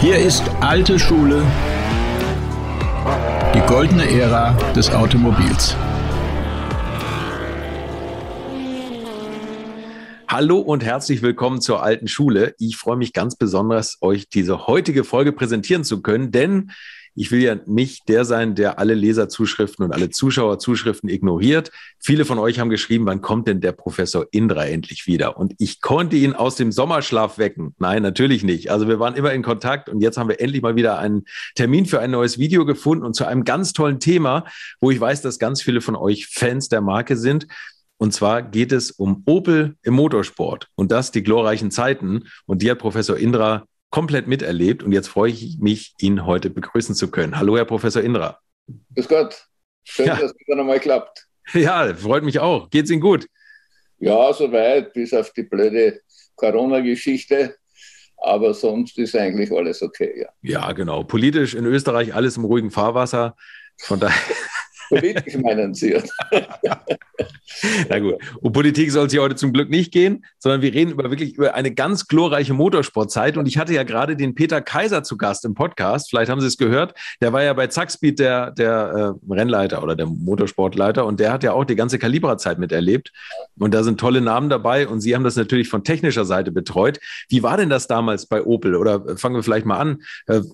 Hier ist alte Schule, die goldene Ära des Automobils. Hallo und herzlich willkommen zur alten Schule. Ich freue mich ganz besonders, euch diese heutige Folge präsentieren zu können, denn ich will ja nicht der sein, der alle Leserzuschriften und alle Zuschauerzuschriften ignoriert. Viele von euch haben geschrieben, wann kommt denn der Professor Indra endlich wieder? Und ich konnte ihn aus dem Sommerschlaf wecken. Nein, natürlich nicht. Also wir waren immer in Kontakt und jetzt haben wir endlich mal wieder einen Termin für ein neues Video gefunden und zu einem ganz tollen Thema, wo ich weiß, dass ganz viele von euch Fans der Marke sind. Und zwar geht es um Opel im Motorsport und das die glorreichen Zeiten. Und die hat Professor Indra komplett miterlebt. Und jetzt freue ich mich, ihn heute begrüßen zu können. Hallo, Herr Professor Indra. Grüß Gott. Schön, dass es wieder nochmal klappt. Ja, freut mich auch. Geht's Ihnen gut? Ja, soweit, bis auf die blöde Corona-Geschichte. Aber sonst ist eigentlich alles okay, ja. Ja, genau. Politisch in Österreich alles im ruhigen Fahrwasser. Von daher... Politisch meinen Sie? Na gut, um Politik soll es hier heute zum Glück nicht gehen, sondern wir reden wirklich über eine ganz glorreiche Motorsportzeit. Und ich hatte ja gerade den Peter Kaiser zu Gast im Podcast. Vielleicht haben Sie es gehört. Der war ja bei Zackspeed der Rennleiter oder der Motorsportleiter. Und der hat ja auch die ganze Calibra-Zeit miterlebt. Und da sind tolle Namen dabei. Und Sie haben das natürlich von technischer Seite betreut. Wie war denn das damals bei Opel? Oder fangen wir vielleicht mal an.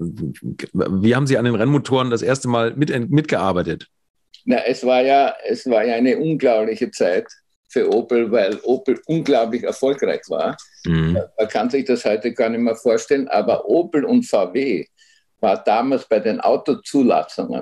Wie haben Sie an den Rennmotoren das erste Mal mitgearbeitet? Na, es war ja eine unglaubliche Zeit für Opel, weil Opel unglaublich erfolgreich war. Mhm. Man kann sich das heute gar nicht mehr vorstellen, aber Opel und VW war damals bei den Autozulassungen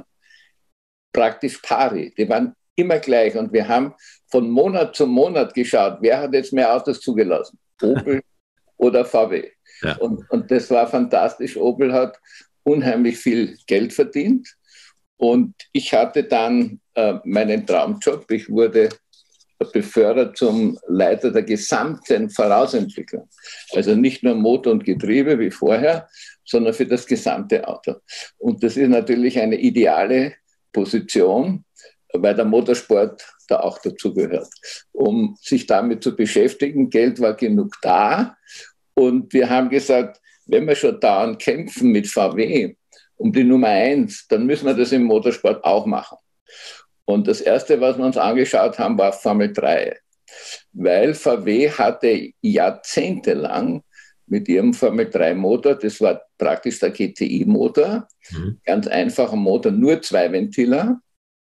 praktisch pari. Die waren immer gleich und wir haben von Monat zu Monat geschaut, wer hat jetzt mehr Autos zugelassen, Opel oder VW. Ja. Und das war fantastisch. Opel hat unheimlich viel Geld verdient. Und ich hatte dann meinen Traumjob. Ich wurde befördert zum Leiter der gesamten Vorausentwicklung. Also nicht nur Motor und Getriebe wie vorher, sondern für das gesamte Auto. Und das ist natürlich eine ideale Position, weil der Motorsport da auch dazugehört. Um sich damit zu beschäftigen, Geld war genug da. Und wir haben gesagt, wenn wir schon dauernd kämpfen mit VW, um die Nummer 1, dann müssen wir das im Motorsport auch machen. Und das Erste, was wir uns angeschaut haben, war Formel 3. Weil VW hatte jahrzehntelang mit ihrem Formel 3-Motor, das war praktisch der GTI-Motor, ganz einfacher Motor, nur 2 Ventiler.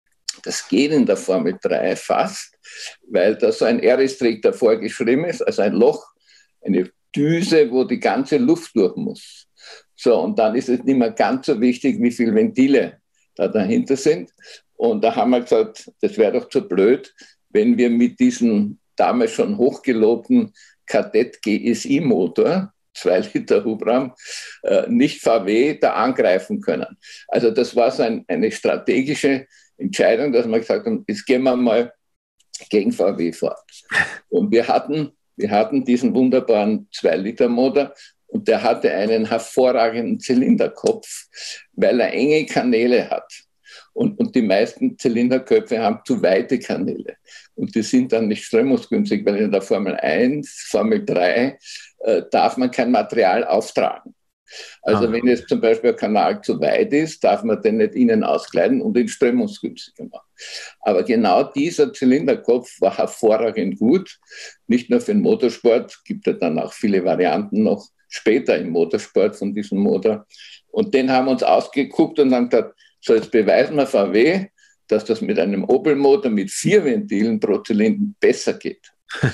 Das geht in der Formel 3 fast, weil da so ein R-Restriktor vorgeschrieben ist, also ein Loch, eine Düse, wo die ganze Luft durch muss. So, und dann ist es nicht mehr ganz so wichtig, wie viele Ventile da dahinter sind. Und da haben wir gesagt, das wäre doch zu blöd, wenn wir mit diesem damals schon hochgelobten Kadett GSI-Motor, 2 Liter Hubraum, nicht VW da angreifen können. Also das war so eine strategische Entscheidung, dass wir gesagt haben, jetzt gehen wir mal gegen VW vor. Und wir hatten diesen wunderbaren 2 Liter Motor. Und der hatte einen hervorragenden Zylinderkopf, weil er enge Kanäle hat. Und die meisten Zylinderköpfe haben zu weite Kanäle. Und die sind dann nicht strömungsgünstig, weil in der Formel 1, Formel 3 darf man kein Material auftragen. Also wenn jetzt zum Beispiel ein Kanal zu weit ist, darf man den nicht innen auskleiden und ihn strömungsgünstiger machen. Aber genau dieser Zylinderkopf war hervorragend gut. Nicht nur für den Motorsport, gibt ja dann auch viele Varianten noch später im Motorsport von diesem Motor. Und den haben wir uns ausgeguckt und haben gesagt, so jetzt beweisen wir VW, dass das mit einem Opel-Motor mit 4 Ventilen pro Zylinder besser geht.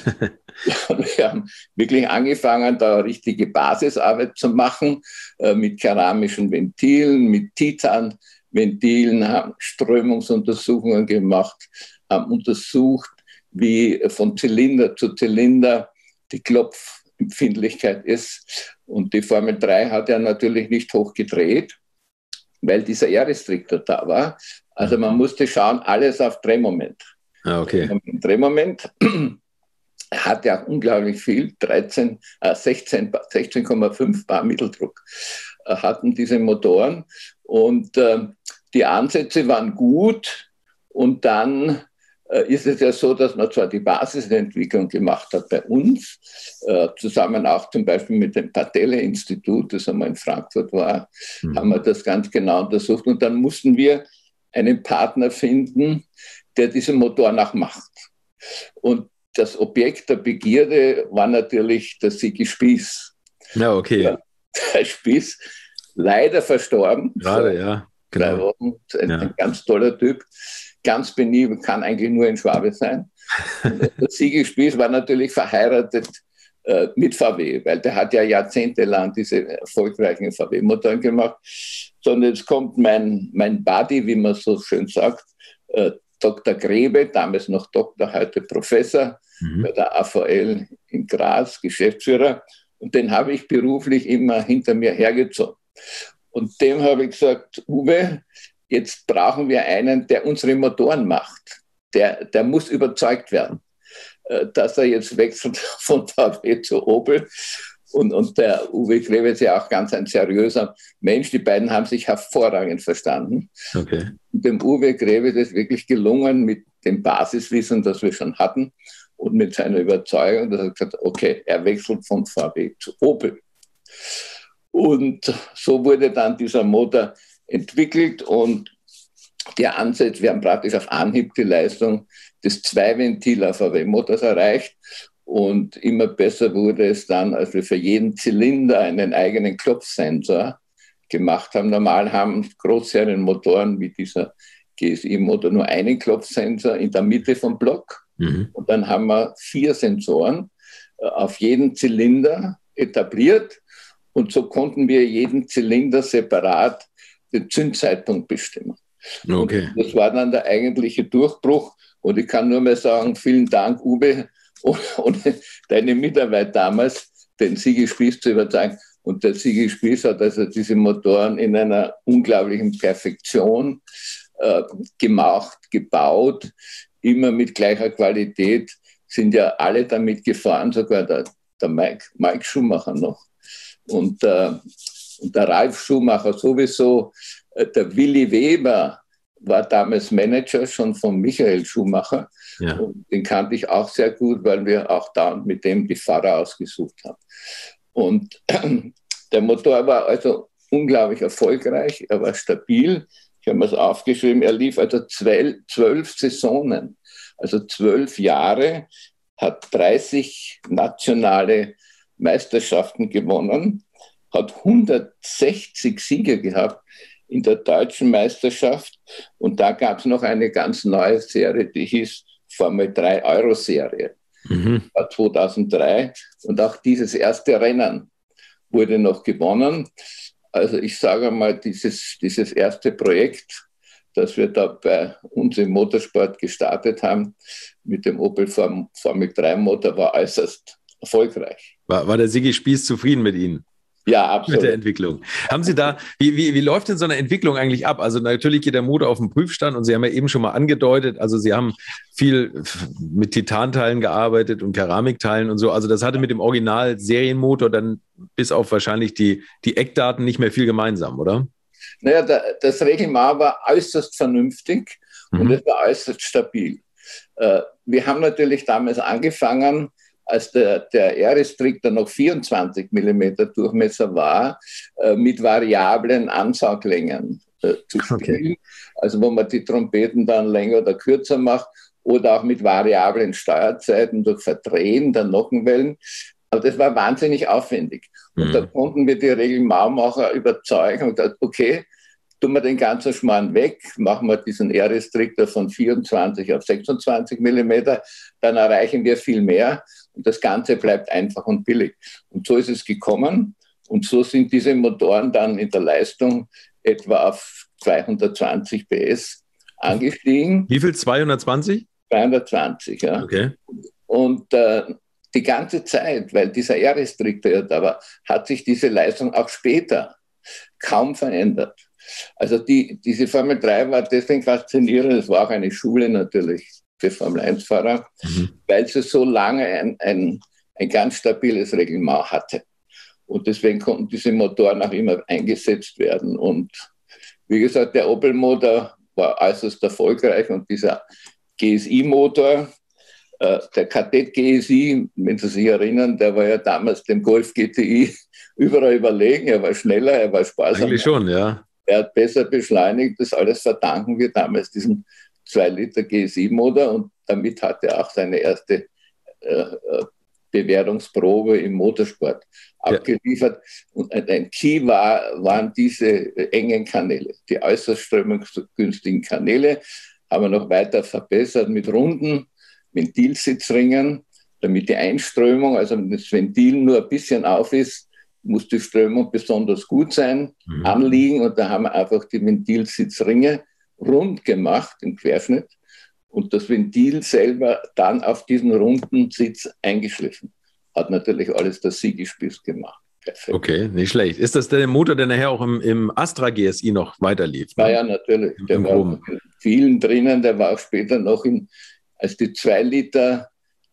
Und wir haben wirklich angefangen, da richtige Basisarbeit zu machen, mit keramischen Ventilen, mit Titanventilen, haben Strömungsuntersuchungen gemacht, haben untersucht, wie von Zylinder zu Zylinder die Klopfempfindlichkeit ist. Und die Formel 3 hat ja natürlich nicht hoch gedreht, weil dieser R-Restriktor da war. Also man musste schauen, alles auf Drehmoment. Okay. Drehmoment hat ja unglaublich viel, 16,5 Bar Mitteldruck hatten diese Motoren. Und die Ansätze waren gut. Und dann ist es ja so, dass man zwar die Basisentwicklung gemacht hat bei uns, zusammen auch zum Beispiel mit dem Patelle-Institut, das einmal in Frankfurt war, haben wir das ganz genau untersucht. Und dann mussten wir einen Partner finden, der diese Motoren auch macht. Und das Objekt der Begierde war natürlich der Sigi Spieß. Ja, okay. Ja, der Spieß, leider verstorben. Gerade, ja. Genau. 3 Wochen. Ein ganz toller Typ. Ganz penibel, kann eigentlich nur ein Schwabe sein. Der Sigi Spieß war natürlich verheiratet mit VW, weil der hat ja jahrzehntelang diese erfolgreichen VW-Motoren gemacht. Sondern jetzt kommt mein Buddy, wie man so schön sagt, Dr. Grebe, damals noch Doktor, heute Professor bei der AVL in Graz, Geschäftsführer. Und den habe ich beruflich immer hinter mir hergezogen. Und dem habe ich gesagt, Uwe, jetzt brauchen wir einen, der unsere Motoren macht. Der muss überzeugt werden, dass er jetzt wechselt von VW zu Opel. Und der Uwe Grebe ist ja auch ganz ein seriöser Mensch. Die beiden haben sich hervorragend verstanden. Okay. Und dem Uwe Grebe ist es wirklich gelungen, mit dem Basiswissen, das wir schon hatten, und mit seiner Überzeugung, dass er gesagt hat, okay, er wechselt von VW zu Opel. Und so wurde dann dieser Motor entwickelt und der Ansatz, wir haben praktisch auf Anhieb die Leistung des 2-Ventiler VW-Motors erreicht. Und immer besser wurde es dann, als wir für jeden Zylinder einen eigenen Klopfsensor gemacht haben. Normal haben Großserienmotoren wie dieser GSI-Motor nur einen Klopfsensor in der Mitte vom Block. Und dann haben wir 4 Sensoren auf jeden Zylinder etabliert. Und so konnten wir jeden Zylinder separat den Zündzeitpunkt bestimmen. Okay. Und das war dann der eigentliche Durchbruch. Und ich kann nur mehr sagen, vielen Dank, Uwe, und deine Mitarbeit damals, den Sigi Spieß zu überzeugen. Und der Sigi Spieß hat also diese Motoren in einer unglaublichen Perfektion gemacht, gebaut, immer mit gleicher Qualität, sind ja alle damit gefahren, sogar der Mike Schumacher noch. Und der Ralf Schumacher sowieso, der Willi Weber war damals Manager schon von Michael Schumacher. Ja. Und den kannte ich auch sehr gut, weil wir auch da mit dem die Fahrer ausgesucht haben. Und der Motor war also unglaublich erfolgreich, er war stabil. Ich habe mir das aufgeschrieben, er lief also 12 Saisonen, also 12 Jahre, hat 30 nationale Meisterschaften gewonnen, hat 160 Siege gehabt in der deutschen Meisterschaft. Und da gab es noch eine ganz neue Serie, die hieß Formel 3 Euro-Serie. 2003. Und auch dieses erste Rennen wurde noch gewonnen. Also ich sage mal, dieses erste Projekt, das wir da bei uns im Motorsport gestartet haben, mit dem Opel Formel 3 Motor, war äußerst erfolgreich. War der Sigi Spieß zufrieden mit Ihnen? Ja, absolut. Mit der Entwicklung. Haben Sie da, wie läuft denn so eine Entwicklung eigentlich ab? Also natürlich geht der Motor auf den Prüfstand und Sie haben ja eben schon mal angedeutet, also Sie haben viel mit Titanteilen gearbeitet und Keramikteilen und so. Also das hatte mit dem Original-Serienmotor dann bis auf wahrscheinlich die Eckdaten nicht mehr viel gemeinsam, oder? Naja, das Reglement war äußerst vernünftig und es war äußerst stabil. Wir haben natürlich damals angefangen, als der R-Restrictor noch 24 mm Durchmesser war, mit variablen Ansauglängen zu spielen. Okay. Also wo man die Trompeten dann länger oder kürzer macht oder auch mit variablen Steuerzeiten durch Verdrehen der Nockenwellen. Aber das war wahnsinnig aufwendig. Und da konnten wir die Regelmacher überzeugen und gesagt, okay, tun wir den ganzen Schmarrn weg, machen wir diesen R-Restrictor von 24 auf 26 mm, dann erreichen wir viel mehr und das Ganze bleibt einfach und billig. Und so ist es gekommen und so sind diese Motoren dann in der Leistung etwa auf 220 PS angestiegen. Wie viel? 220? 220, ja. Okay. Und die ganze Zeit, weil dieser R-Restrictor ja da war, hat sich diese Leistung auch später kaum verändert. Also diese Formel 3 war deswegen faszinierend, es war auch eine Schule natürlich für Formel-1-Fahrer, weil sie so lange ein ganz stabiles Reglement hatte. Und deswegen konnten diese Motoren auch immer eingesetzt werden. Und wie gesagt, der Opel-Motor war äußerst erfolgreich und dieser GSI-Motor. Der Kadett GSI, wenn Sie sich erinnern, der war ja damals dem Golf GTI überall überlegen. Er war schneller, er war sparsamer. Eigentlich schon, ja. Er hat besser beschleunigt. Das alles verdanken wir damals diesem 2-Liter GSI-Motor. Und damit hat er auch seine erste Bewährungsprobe im Motorsport abgeliefert. Und ein Key waren diese engen Kanäle, die äußerst strömungsgünstigen Kanäle, haben wir noch weiter verbessert mit runden Ventilsitzringen, damit die Einströmung, also wenn das Ventil nur ein bisschen auf ist, muss die Strömung besonders gut sein, anliegen, und da haben wir einfach die Ventilsitzringe rund gemacht im Querschnitt und das Ventil selber dann auf diesen runden Sitz eingeschliffen. Hat natürlich alles der Sigi-Spieß gemacht. Perfekt. Okay, nicht schlecht. Ist das der Motor, der nachher auch im Astra GSI noch weiterlief? Ne? Ja, natürlich. Der war in vielen drinnen, der war auch später noch als die 2-Liter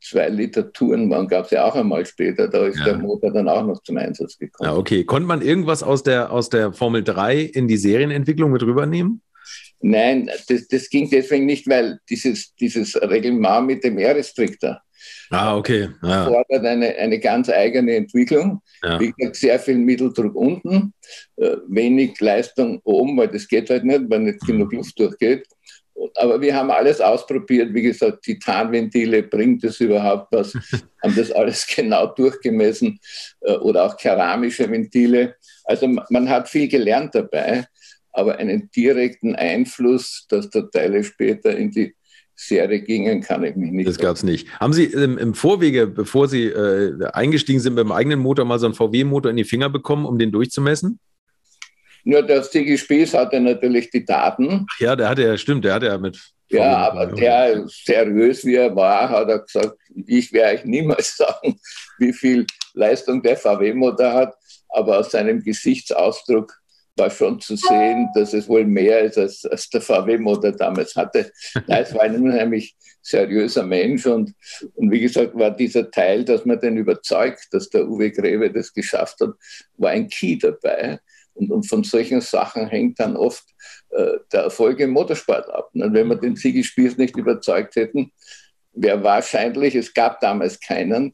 Touren waren, gab es ja auch einmal später, da ist der Motor dann auch noch zum Einsatz gekommen. Ja, okay. Konnte man irgendwas aus der Formel 3 in die Serienentwicklung mit rübernehmen? Nein, das ging deswegen nicht, weil dieses Reglement mit dem R-Restriktor okay. fordert eine ganz eigene Entwicklung. Ja. Wie gesagt, sehr viel Mitteldruck unten, wenig Leistung oben, weil das geht halt nicht, weil nicht genug Luft durchgeht. Aber wir haben alles ausprobiert, wie gesagt, Titanventile, bringt es überhaupt was? Haben das alles genau durchgemessen oder auch keramische Ventile. Also man hat viel gelernt dabei, aber einen direkten Einfluss, dass da Teile später in die Serie gingen, kann ich mich nicht. Das gab es nicht. Haben Sie im Vorwege, bevor Sie eingestiegen sind beim eigenen Motor, mal so einen VW-Motor in die Finger bekommen, um den durchzumessen? Nur der Sigi Spieß hatte natürlich die Daten. Ja, der hatte ja mit... Ja, aber der, seriös wie er war, hat er gesagt, ich werde euch niemals sagen, wie viel Leistung der VW-Motor hat, aber aus seinem Gesichtsausdruck war schon zu sehen, dass es wohl mehr ist, als der VW-Motor damals hatte. Nein, es war ein unheimlich seriöser Mensch und wie gesagt, war dieser Teil, dass man den überzeugt, dass der Uwe Greve das geschafft hat, war ein Key dabei. Und von solchen Sachen hängt dann oft der Erfolg im Motorsport ab. Und wenn wir den Sigi Spieß nicht überzeugt hätten, wäre wahrscheinlich, es gab damals keinen,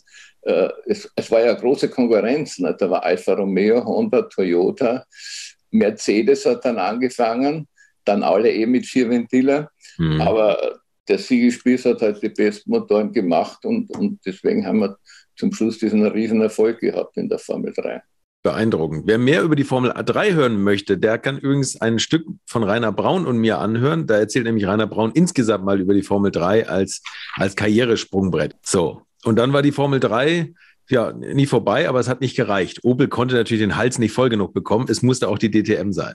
es war ja große Konkurrenz. Ne? Da war Alfa Romeo, Honda, Toyota, Mercedes hat dann angefangen, dann alle mit 4 Ventiler. Aber der Sigi Spieß hat halt die besten Motoren gemacht und deswegen haben wir zum Schluss diesen riesen Erfolg gehabt in der Formel 3. Beeindruckend. Wer mehr über die Formel 3 hören möchte, der kann übrigens ein Stück von Rainer Braun und mir anhören. Da erzählt nämlich Rainer Braun insgesamt mal über die Formel 3 als Karrieresprungbrett. So, und dann war die Formel 3 ja nie vorbei, aber es hat nicht gereicht. Opel konnte natürlich den Hals nicht voll genug bekommen. Es musste auch die DTM sein.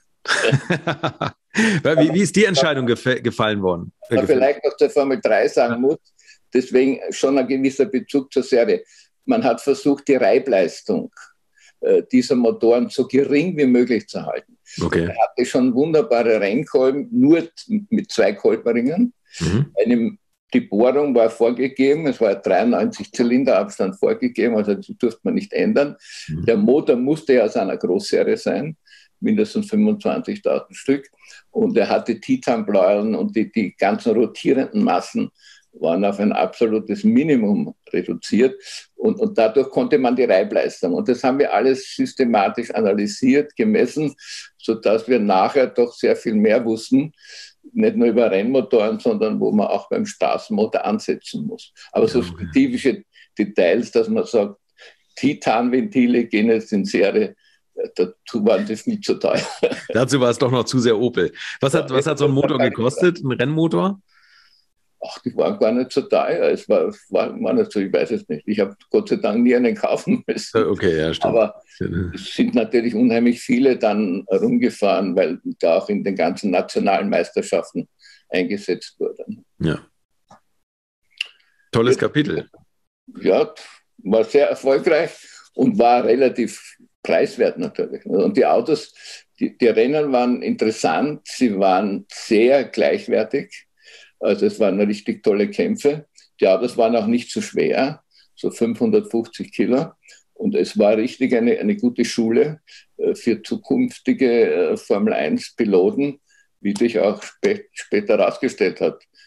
Wie ist die Entscheidung gefallen worden? Vielleicht noch zur Formel 3 sagen muss, deswegen schon ein gewisser Bezug zur Serie. Man hat versucht, die Reibleistung dieser Motoren so gering wie möglich zu halten. Okay. Er hatte schon wunderbare Rennkolben, nur mit 2 Kolbenringen. Die Bohrung war vorgegeben, es war 93 Zylinderabstand vorgegeben, also das durfte man nicht ändern. Der Motor musste ja aus einer Großserie sein, mindestens 25.000 Stück. Und er hatte Titanbläulen und die ganzen rotierenden Massen waren auf ein absolutes Minimum reduziert und dadurch konnte man die Reibleistung. Und das haben wir alles systematisch analysiert, gemessen, sodass wir nachher doch sehr viel mehr wussten, nicht nur über Rennmotoren, sondern wo man auch beim Straßenmotor ansetzen muss. Aber so spezifische Details, dass man sagt, Titanventile gehen jetzt in Serie, dazu waren das nicht so teuer. Dazu war es doch noch zu sehr Opel. Was hat so ein Motor gekostet, ein Rennmotor? Ach, die waren gar nicht so teuer. Es war nicht so, ich weiß es nicht. Ich habe Gott sei Dank nie einen kaufen müssen. Okay, ja, stimmt. Aber es sind natürlich unheimlich viele dann rumgefahren, weil da auch in den ganzen nationalen Meisterschaften eingesetzt wurden. Ja. Tolles Kapitel. Ja, war sehr erfolgreich und war relativ preiswert natürlich. Und die Autos, die Rennen waren interessant, sie waren sehr gleichwertig. Also es waren richtig tolle Kämpfe. Die Autos waren auch nicht so schwer, so 550 Kilo. Und es war richtig eine gute Schule für zukünftige Formel-1-Piloten, wie sich auch später herausgestellt hat.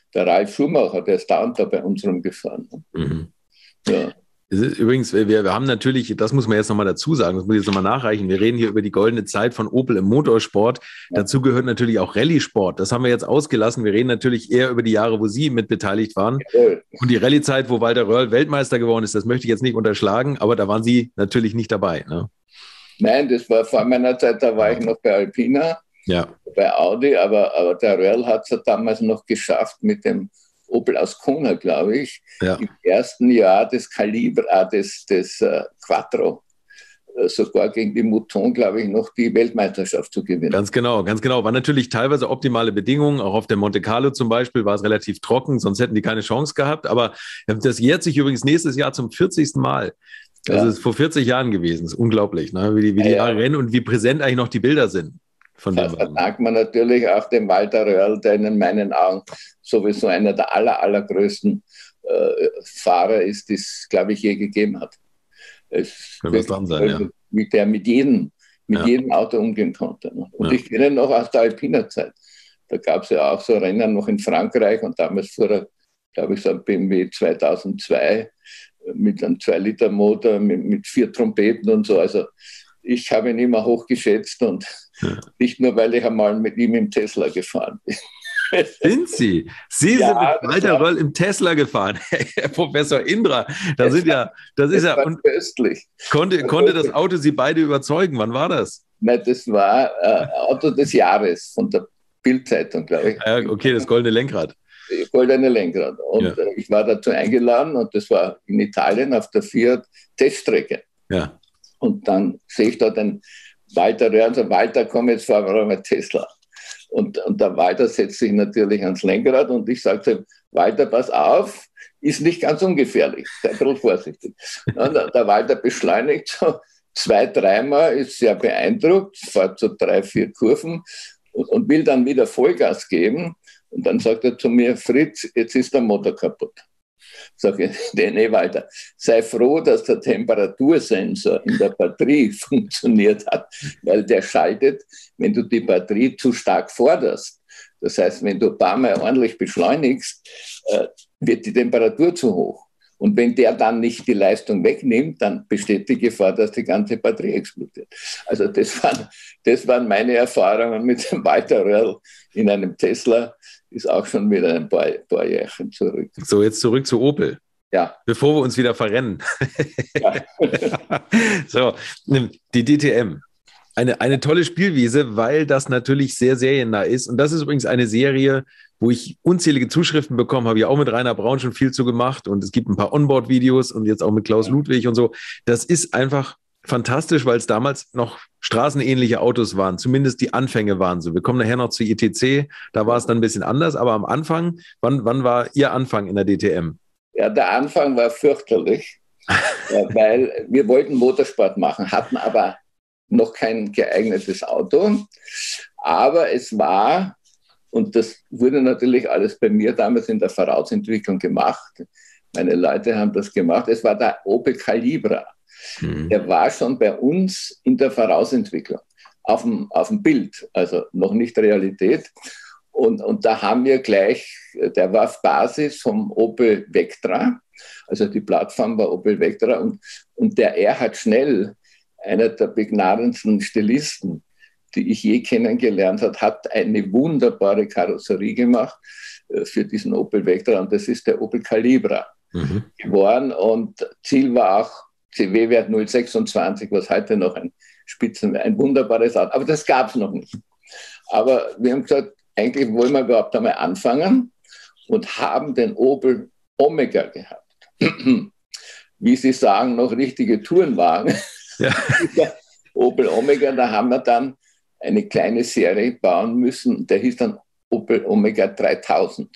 der Ralf Schumacher, der ist dauernd da bei uns rumgefahren. Mhm. Ja. Übrigens, wir haben natürlich, das muss man jetzt nochmal dazu sagen, das muss ich jetzt nochmal nachreichen, wir reden hier über die goldene Zeit von Opel im Motorsport. Ja. Dazu gehört natürlich auch Rallye-Sport. Das haben wir jetzt ausgelassen. Wir reden natürlich eher über die Jahre, wo Sie mit beteiligt waren. Ja. Und die Rallye-Zeit, wo Walter Röhrl Weltmeister geworden ist, das möchte ich jetzt nicht unterschlagen, aber da waren Sie natürlich nicht dabei. Ne? Nein, das war vor meiner Zeit, da war ich noch bei Alpina, bei Audi, aber der Röhrl hat es damals noch geschafft mit dem Opel Ascona, glaube ich, im ersten Jahr des Quattro, sogar gegen die Mouton, glaube ich, noch die Weltmeisterschaft zu gewinnen. Ganz genau, ganz genau. Waren natürlich teilweise optimale Bedingungen, auch auf der Monte Carlo zum Beispiel war es relativ trocken, sonst hätten die keine Chance gehabt, aber das jährt sich übrigens nächstes Jahr zum 40. Mal. Das ist vor 40 Jahren gewesen, das ist unglaublich, ne? Wie die Jahre rennen und wie präsent eigentlich noch die Bilder sind. Das verdankt man natürlich auch dem Walter Röhrl, der in meinen Augen sowieso einer der allergrößten Fahrer ist, die es, glaube ich, je gegeben hat. Kann das dran sein, mit der mit jedem Auto umgehen konnte. Und ich kenne noch aus der Alpiner Zeit. Da gab es ja auch so Rennen noch in Frankreich und damals fuhr er, glaube ich, so ein BMW 2002 mit einem 2-Liter-Motor, mit 4 Trompeten und so. Also ich habe ihn immer hochgeschätzt und nicht nur, weil ich einmal mit ihm im Tesla gefahren bin. Sind Sie? Sie sind mit Walter Röhrl im Tesla gefahren, Herr Professor Indra. Das ist ja köstlich. Konnte das Auto Sie beide überzeugen? Wann war das? Nein, das war Auto des Jahres von der Bild-Zeitung, glaube ich. Ja, okay, das goldene Lenkrad. Goldene Lenkrad. Und ich war dazu eingeladen und das war in Italien auf der Fiat Teststrecke. Ja. Und dann sehe ich da den Walter Röhrl und sage, Walter, komm jetzt fahren wir mal Tesla. Und der Walter setzt sich natürlich ans Lenkrad und ich sage zu ihm, Walter, pass auf, ist nicht ganz ungefährlich, sei ein bisschen vorsichtig. Und der Walter beschleunigt so 2-3 Mal, ist sehr beeindruckt, fährt so 3-4 Kurven und will dann wieder Vollgas geben. Und dann sagt er zu mir, Fritz, jetzt ist der Motor kaputt. Sag ich, nee, Walter, sei froh, dass der Temperatursensor in der Batterie funktioniert hat, weil der schaltet, wenn du die Batterie zu stark forderst. Das heißt, wenn du ein paar Mal ordentlich beschleunigst, wird die Temperatur zu hoch. Und wenn der dann nicht die Leistung wegnimmt, dann besteht die Gefahr, dass die ganze Batterie explodiert. Also das waren meine Erfahrungen mit dem Walter Röhrl in einem Tesla. Ist auch schon wieder ein paar Jährchen zurück. So, jetzt zurück zu Opel. Ja. Bevor wir uns wieder verrennen. Ja. So, die DTM. Eine tolle Spielwiese, weil das natürlich sehr seriennah ist. Und das ist übrigens eine Serie, wo ich unzählige Zuschriften bekommen habe. Ja, auch mit Rainer Braun schon viel zu gemacht. Und es gibt ein paar Onboard-Videos und jetzt auch mit Klaus Ludwig und so. Das ist einfach fantastisch, weil es damals noch straßenähnliche Autos waren. Zumindest die Anfänge waren so. Wir kommen nachher noch zu ITC. Da war es dann ein bisschen anders. Aber am Anfang, wann war Ihr Anfang in der DTM? Ja, der Anfang war fürchterlich, weil wir wollten Motorsport machen, hatten aber noch kein geeignetes Auto. Aber es war, und das wurde natürlich alles bei mir damals in der Vorausentwicklung gemacht. Meine Leute haben das gemacht. Es war der Opel Calibra. Der war schon bei uns in der Vorausentwicklung, auf dem Bild, also noch nicht Realität. Und da haben wir gleich, der war auf Basis vom Opel Vectra, also die Plattform war Opel Vectra. Und der Erhard Schnell, einer der begnadendsten Stilisten, die ich je kennengelernt habe, hat eine wunderbare Karosserie gemacht für diesen Opel Vectra. Und das ist der Opel Calibra geworden. Und Ziel war auch CW-Wert 026, was heute noch ein wunderbares Auto. Aber das gab es noch nicht. Aber wir haben gesagt, eigentlich wollen wir überhaupt einmal anfangen und haben den Opel Omega gehabt. Wie Sie sagen, noch richtige Tourenwagen. Ja. Opel Omega, da haben wir dann eine kleine Serie bauen müssen. Der hieß dann Opel Omega 3000.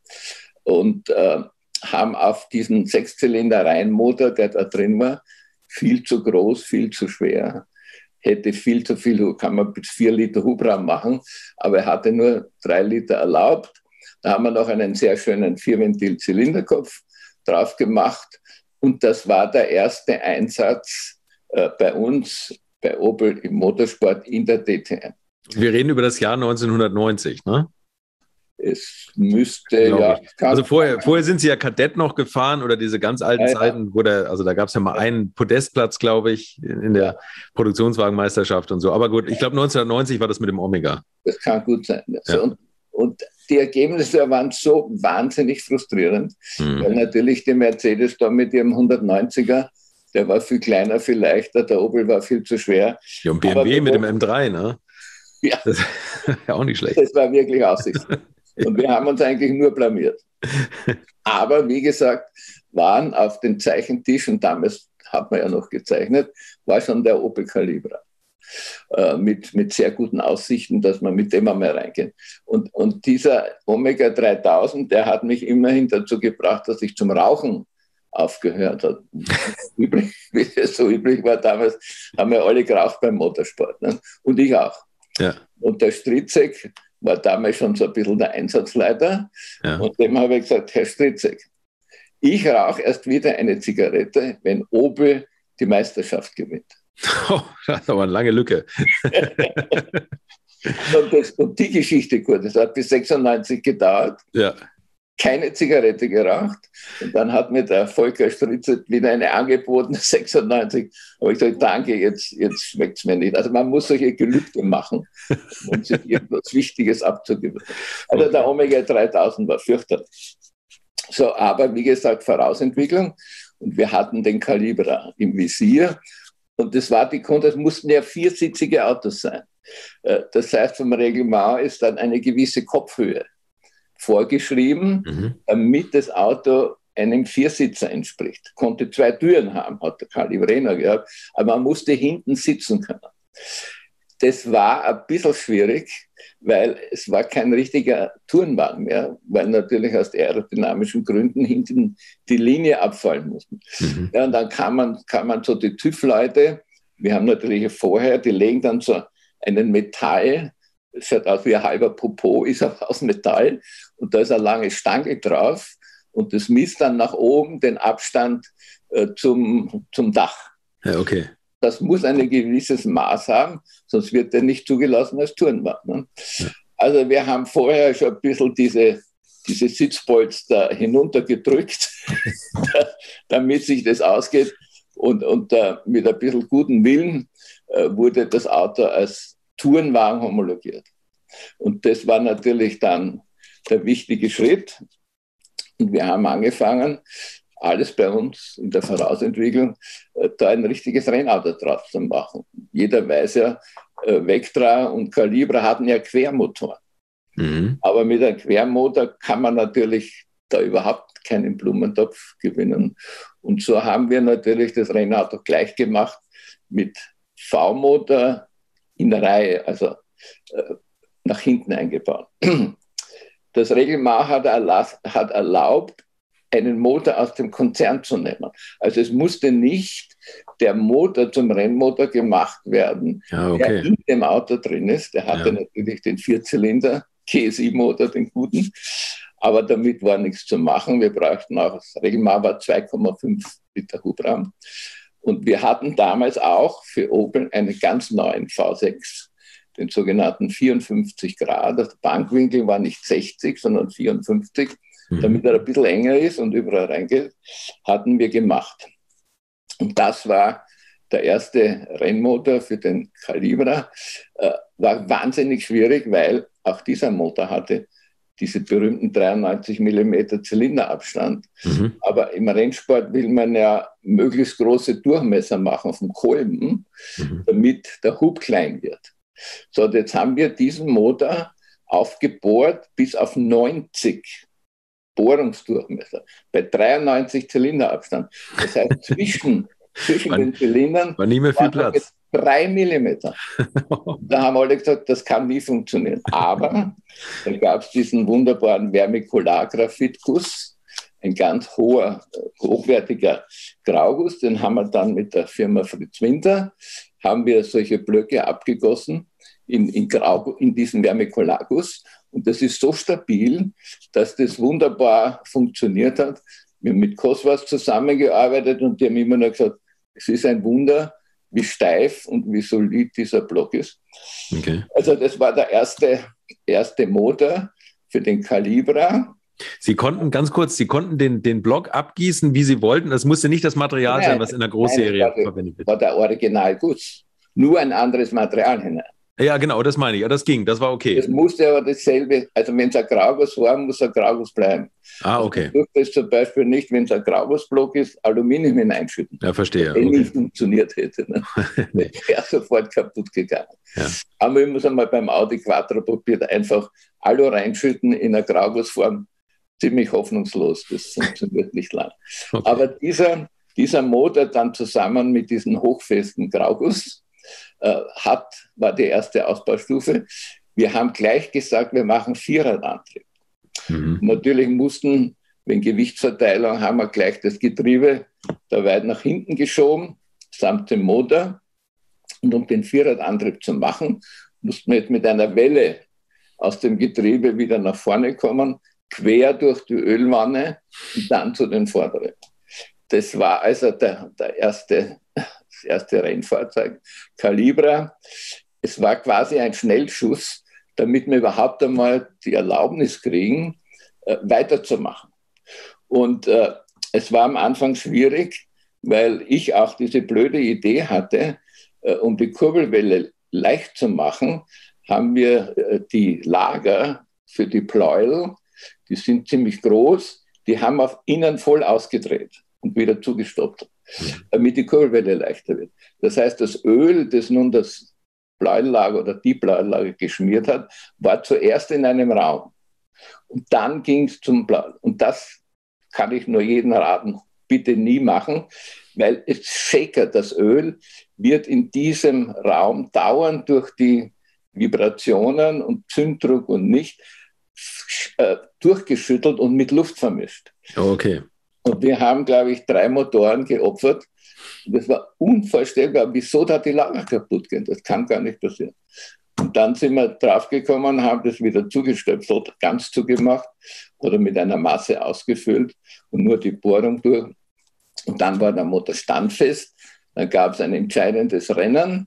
Und haben auf diesen 6-Zylinder-Reihenmotor, der da drin war, viel zu groß, viel zu schwer, hätte viel zu viel, kann man bis 4 Liter Hubraum machen, aber er hatte nur 3 Liter erlaubt. Da haben wir noch einen sehr schönen 4-Ventil-Zylinderkopf drauf gemacht und das war der erste Einsatz bei uns, bei Opel im Motorsport in der DTM. Wir reden über das Jahr 1990, ne? Es müsste, ja. Also vorher sind Sie ja Kadett noch gefahren oder diese ganz alten Zeiten, wo da gab es ja mal einen Podestplatz, glaube ich, in der Produktionswagenmeisterschaft und so. Aber gut, ich glaube 1990 war das mit dem Omega. Das kann gut sein. Also, und die Ergebnisse waren so wahnsinnig frustrierend, weil natürlich die Mercedes da mit ihrem 190er, der war viel kleiner, viel leichter, der Opel war viel zu schwer. Ja, und BMW mit dem M3, ne? Ja. Das ist ja auch nicht schlecht. Das war wirklich aussichtslos. Und wir haben uns eigentlich nur blamiert. Aber wie gesagt, waren auf den Zeichentischen, damals hat man ja noch gezeichnet, war schon der Opel Calibra. Mit sehr guten Aussichten, dass man mit dem einmal reingeht. Und dieser Omega 3000, der hat mich immerhin dazu gebracht, dass ich zum Rauchen aufgehört habe. Wie es so üblich war damals, haben wir alle geraucht beim Motorsport. Ne? Und ich auch. Ja. Und der Stritzek war damals schon so ein bisschen der Einsatzleiter. Ja. Und dem habe ich gesagt, Herr Stritzek, ich rauche erst wieder eine Zigarette, wenn Opel die Meisterschaft gewinnt. Oh, das ist aber eine lange Lücke. und die Geschichte, gut, das hat bis 96 gedauert. Ja. Keine Zigarette geraucht. Und dann hat mir der Volker Stritzek wieder eine angeboten, 96. Aber ich gesagt, danke, jetzt schmeckt es mir nicht. Also man muss solche Gelübde machen, um sich irgendwas Wichtiges abzugeben. Also der Omega 3000 war fürchterlich. So, aber wie gesagt, Vorausentwicklung. Und wir hatten den Calibra im Visier. Und das mussten ja viersitzige Autos sein. Das heißt, vom Reglement ist dann eine gewisse Kopfhöhe vorgeschrieben, damit das Auto einem Viersitzer entspricht. Konnte 2 Türen haben, hat der Calibra gehabt, aber man musste hinten sitzen können. Das war ein bisschen schwierig, weil es war kein richtiger Tourenwagen mehr, weil natürlich aus aerodynamischen Gründen hinten die Linie abfallen musste. Ja, und dann kam man so die TÜV-Leute, wir haben natürlich vorher, die legen dann so einen Metall, es schaut aus wie ein halber Popo, ist aber aus Metall und da ist eine lange Stange drauf und das misst dann nach oben den Abstand zum Dach. Ja, okay. Das muss ein gewisses Maß haben, sonst wird der nicht zugelassen als Tourenwagen. Ne? Ja. Also wir haben vorher schon ein bisschen diese Sitzpolster hinuntergedrückt, damit sich das ausgeht und mit ein bisschen guten Willen wurde das Auto als Tourenwagen homologiert. Und das war natürlich dann der wichtige Schritt. Und wir haben angefangen, alles bei uns in der Vorausentwicklung, da ein richtiges Rennauto drauf zu machen. Jeder weiß ja, Vectra und Calibra hatten ja Quermotoren. Aber mit einem Quermotor kann man natürlich da überhaupt keinen Blumentopf gewinnen. Und so haben wir natürlich das Rennauto gleich gemacht mit V-Motor in Reihe, also nach hinten eingebaut. Das Reglement hat erlaubt, einen Motor aus dem Konzern zu nehmen. Also es musste nicht der Motor zum Rennmotor gemacht werden, der in dem Auto drin ist. Der hatte natürlich den 4-Zylinder GSI-Motor, den guten, aber damit war nichts zu machen. Wir brauchten auch, das Reglement war 2,5 Liter Hubraum. Und wir hatten damals auch für Opel einen ganz neuen V6, den sogenannten 54 Grad. Der Bankwinkel war nicht 60, sondern 54. Damit er ein bisschen enger ist und überall reingeht, hatten wir gemacht. Und das war der erste Rennmotor für den Calibra. War wahnsinnig schwierig, weil auch dieser Motor hatte diese berühmten 93 mm Zylinderabstand. Aber im Rennsport will man ja möglichst große Durchmesser machen auf dem Kolben, damit der Hub klein wird. So, und jetzt haben wir diesen Motor aufgebohrt bis auf 90 Bohrungsdurchmesser, bei 93 Zylinderabstand. Das heißt, zwischen den Zylindern war nie mehr viel Platz. 3 Millimeter. Da haben alle gesagt, das kann nie funktionieren. Aber da gab es diesen wunderbaren Vermicular-Graphitguss, ein ganz hochwertiger Grauguss, den haben wir dann mit der Firma Fritz Winter, haben wir solche Blöcke abgegossen in diesen Vermicular-Guss. Und das ist so stabil, dass das wunderbar funktioniert hat. Wir haben mit Coswas zusammengearbeitet und die haben immer nur gesagt, es ist ein Wunder, wie steif und wie solid dieser Block ist. Okay. Also das war der erste Motor für den Calibra. Sie konnten ganz kurz, Sie konnten den Block abgießen, wie Sie wollten. Das musste nicht das Material sein, was in der Großserie verwendet wird. War der Originalguss. Nur ein anderes Material hinein. Ja, genau, das meine ich. Ja, das ging, das war okay. Das musste aber dasselbe, also wenn es ein Grauguss war, muss ein Grauguss bleiben. Ah, okay. Also, du durfte es zum Beispiel nicht, wenn es ein Graugussblock ist, Aluminium hineinschütten. Ja, verstehe. Wenn nicht funktioniert hätte. Ne? Nee. Wäre sofort kaputt gegangen. Ja. Aber ich muss einmal beim Audi Quattro probiert, einfach Alu reinschütten in einer Graugussform. Ziemlich hoffnungslos, das funktioniert nicht lang. Okay. Aber dieser Motor dann zusammen mit diesem hochfesten Grauguss war die erste Ausbaustufe. Wir haben gleich gesagt, wir machen Vierradantrieb. Natürlich mussten, wegen Gewichtsverteilung, haben wir gleich das Getriebe da weit nach hinten geschoben, samt dem Motor. Und um den Vierradantrieb zu machen, mussten wir jetzt mit einer Welle aus dem Getriebe wieder nach vorne kommen, quer durch die Ölwanne und dann zu den Vorderen. Das war also das erste Rennfahrzeug, Calibra. Es war quasi ein Schnellschuss, damit wir überhaupt einmal die Erlaubnis kriegen, weiterzumachen. Und es war am Anfang schwierig, weil ich auch diese blöde Idee hatte, um die Kurbelwelle leicht zu machen, haben wir die Lager für die Pleuel, die sind ziemlich groß, die haben auf innen voll ausgedreht und wieder zugestoppt, damit die Kurbelwelle leichter wird. Das heißt, das Öl, das nun das Pleuellager oder die Pleuellager geschmiert hat, war zuerst in einem Raum. Und dann ging es zum Pleuel. Und das kann ich nur jedem raten, bitte nie machen, weil es shakert, das Öl wird in diesem Raum dauernd durch die Vibrationen und Zünddruck und nicht durchgeschüttelt und mit Luft vermischt. Okay. Und wir haben, glaube ich, 3 Motoren geopfert. Und das war unvorstellbar, wieso da die Lager kaputt gehen. Das kann gar nicht passieren. Und dann sind wir draufgekommen, haben das wieder zugestöpselt, ganz zugemacht oder mit einer Masse ausgefüllt und nur die Bohrung durch. Und dann war der Motor standfest. Dann gab es ein entscheidendes Rennen.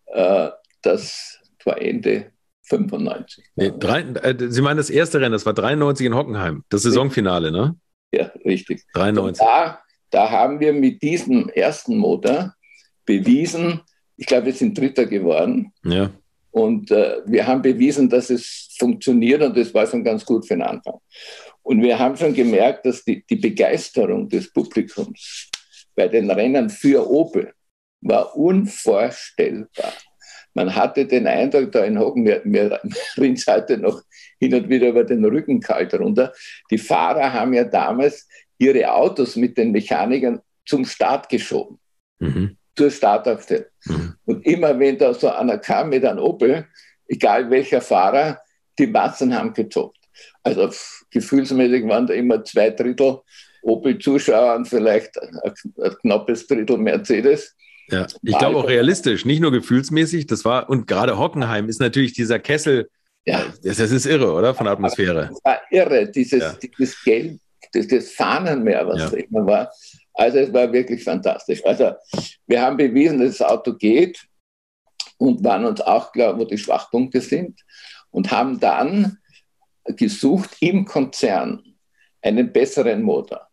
Das war Ende 95. Nee, Sie meinen das erste Rennen, das war 93 in Hockenheim, das Saisonfinale, ne? Ja, richtig. 93. Da haben wir mit diesem ersten Motor bewiesen, ich glaube, wir sind Dritter geworden. Ja. Und wir haben bewiesen, dass es funktioniert und das war schon ganz gut für den Anfang. Und wir haben schon gemerkt, dass die Begeisterung des Publikums bei den Rennen für Opel war unvorstellbar. Man hatte den Eindruck, da in Hocken, mir rinnt es heute noch hin und wieder über den Rücken kalt runter. Die Fahrer haben ja damals ihre Autos mit den Mechanikern zum Start geschoben, zur Startaufstellung. Und immer wenn da so einer kam mit einem Opel, egal welcher Fahrer, die Massen haben gezockt. Also gefühlsmäßig waren da immer 2/3 Opel-Zuschauer und vielleicht ein knappes Drittel Mercedes. Ja, ich glaube auch realistisch, nicht nur gefühlsmäßig. Das war, und gerade Hockenheim ist natürlich dieser Kessel, ja, das ist irre, oder? Von der Atmosphäre. Das war irre, dieses Gelb, das Fahnenmeer, was da immer war. Also es war wirklich fantastisch. Also wir haben bewiesen, dass das Auto geht und waren uns auch klar, wo die Schwachpunkte sind und haben dann gesucht im Konzern einen besseren Motor,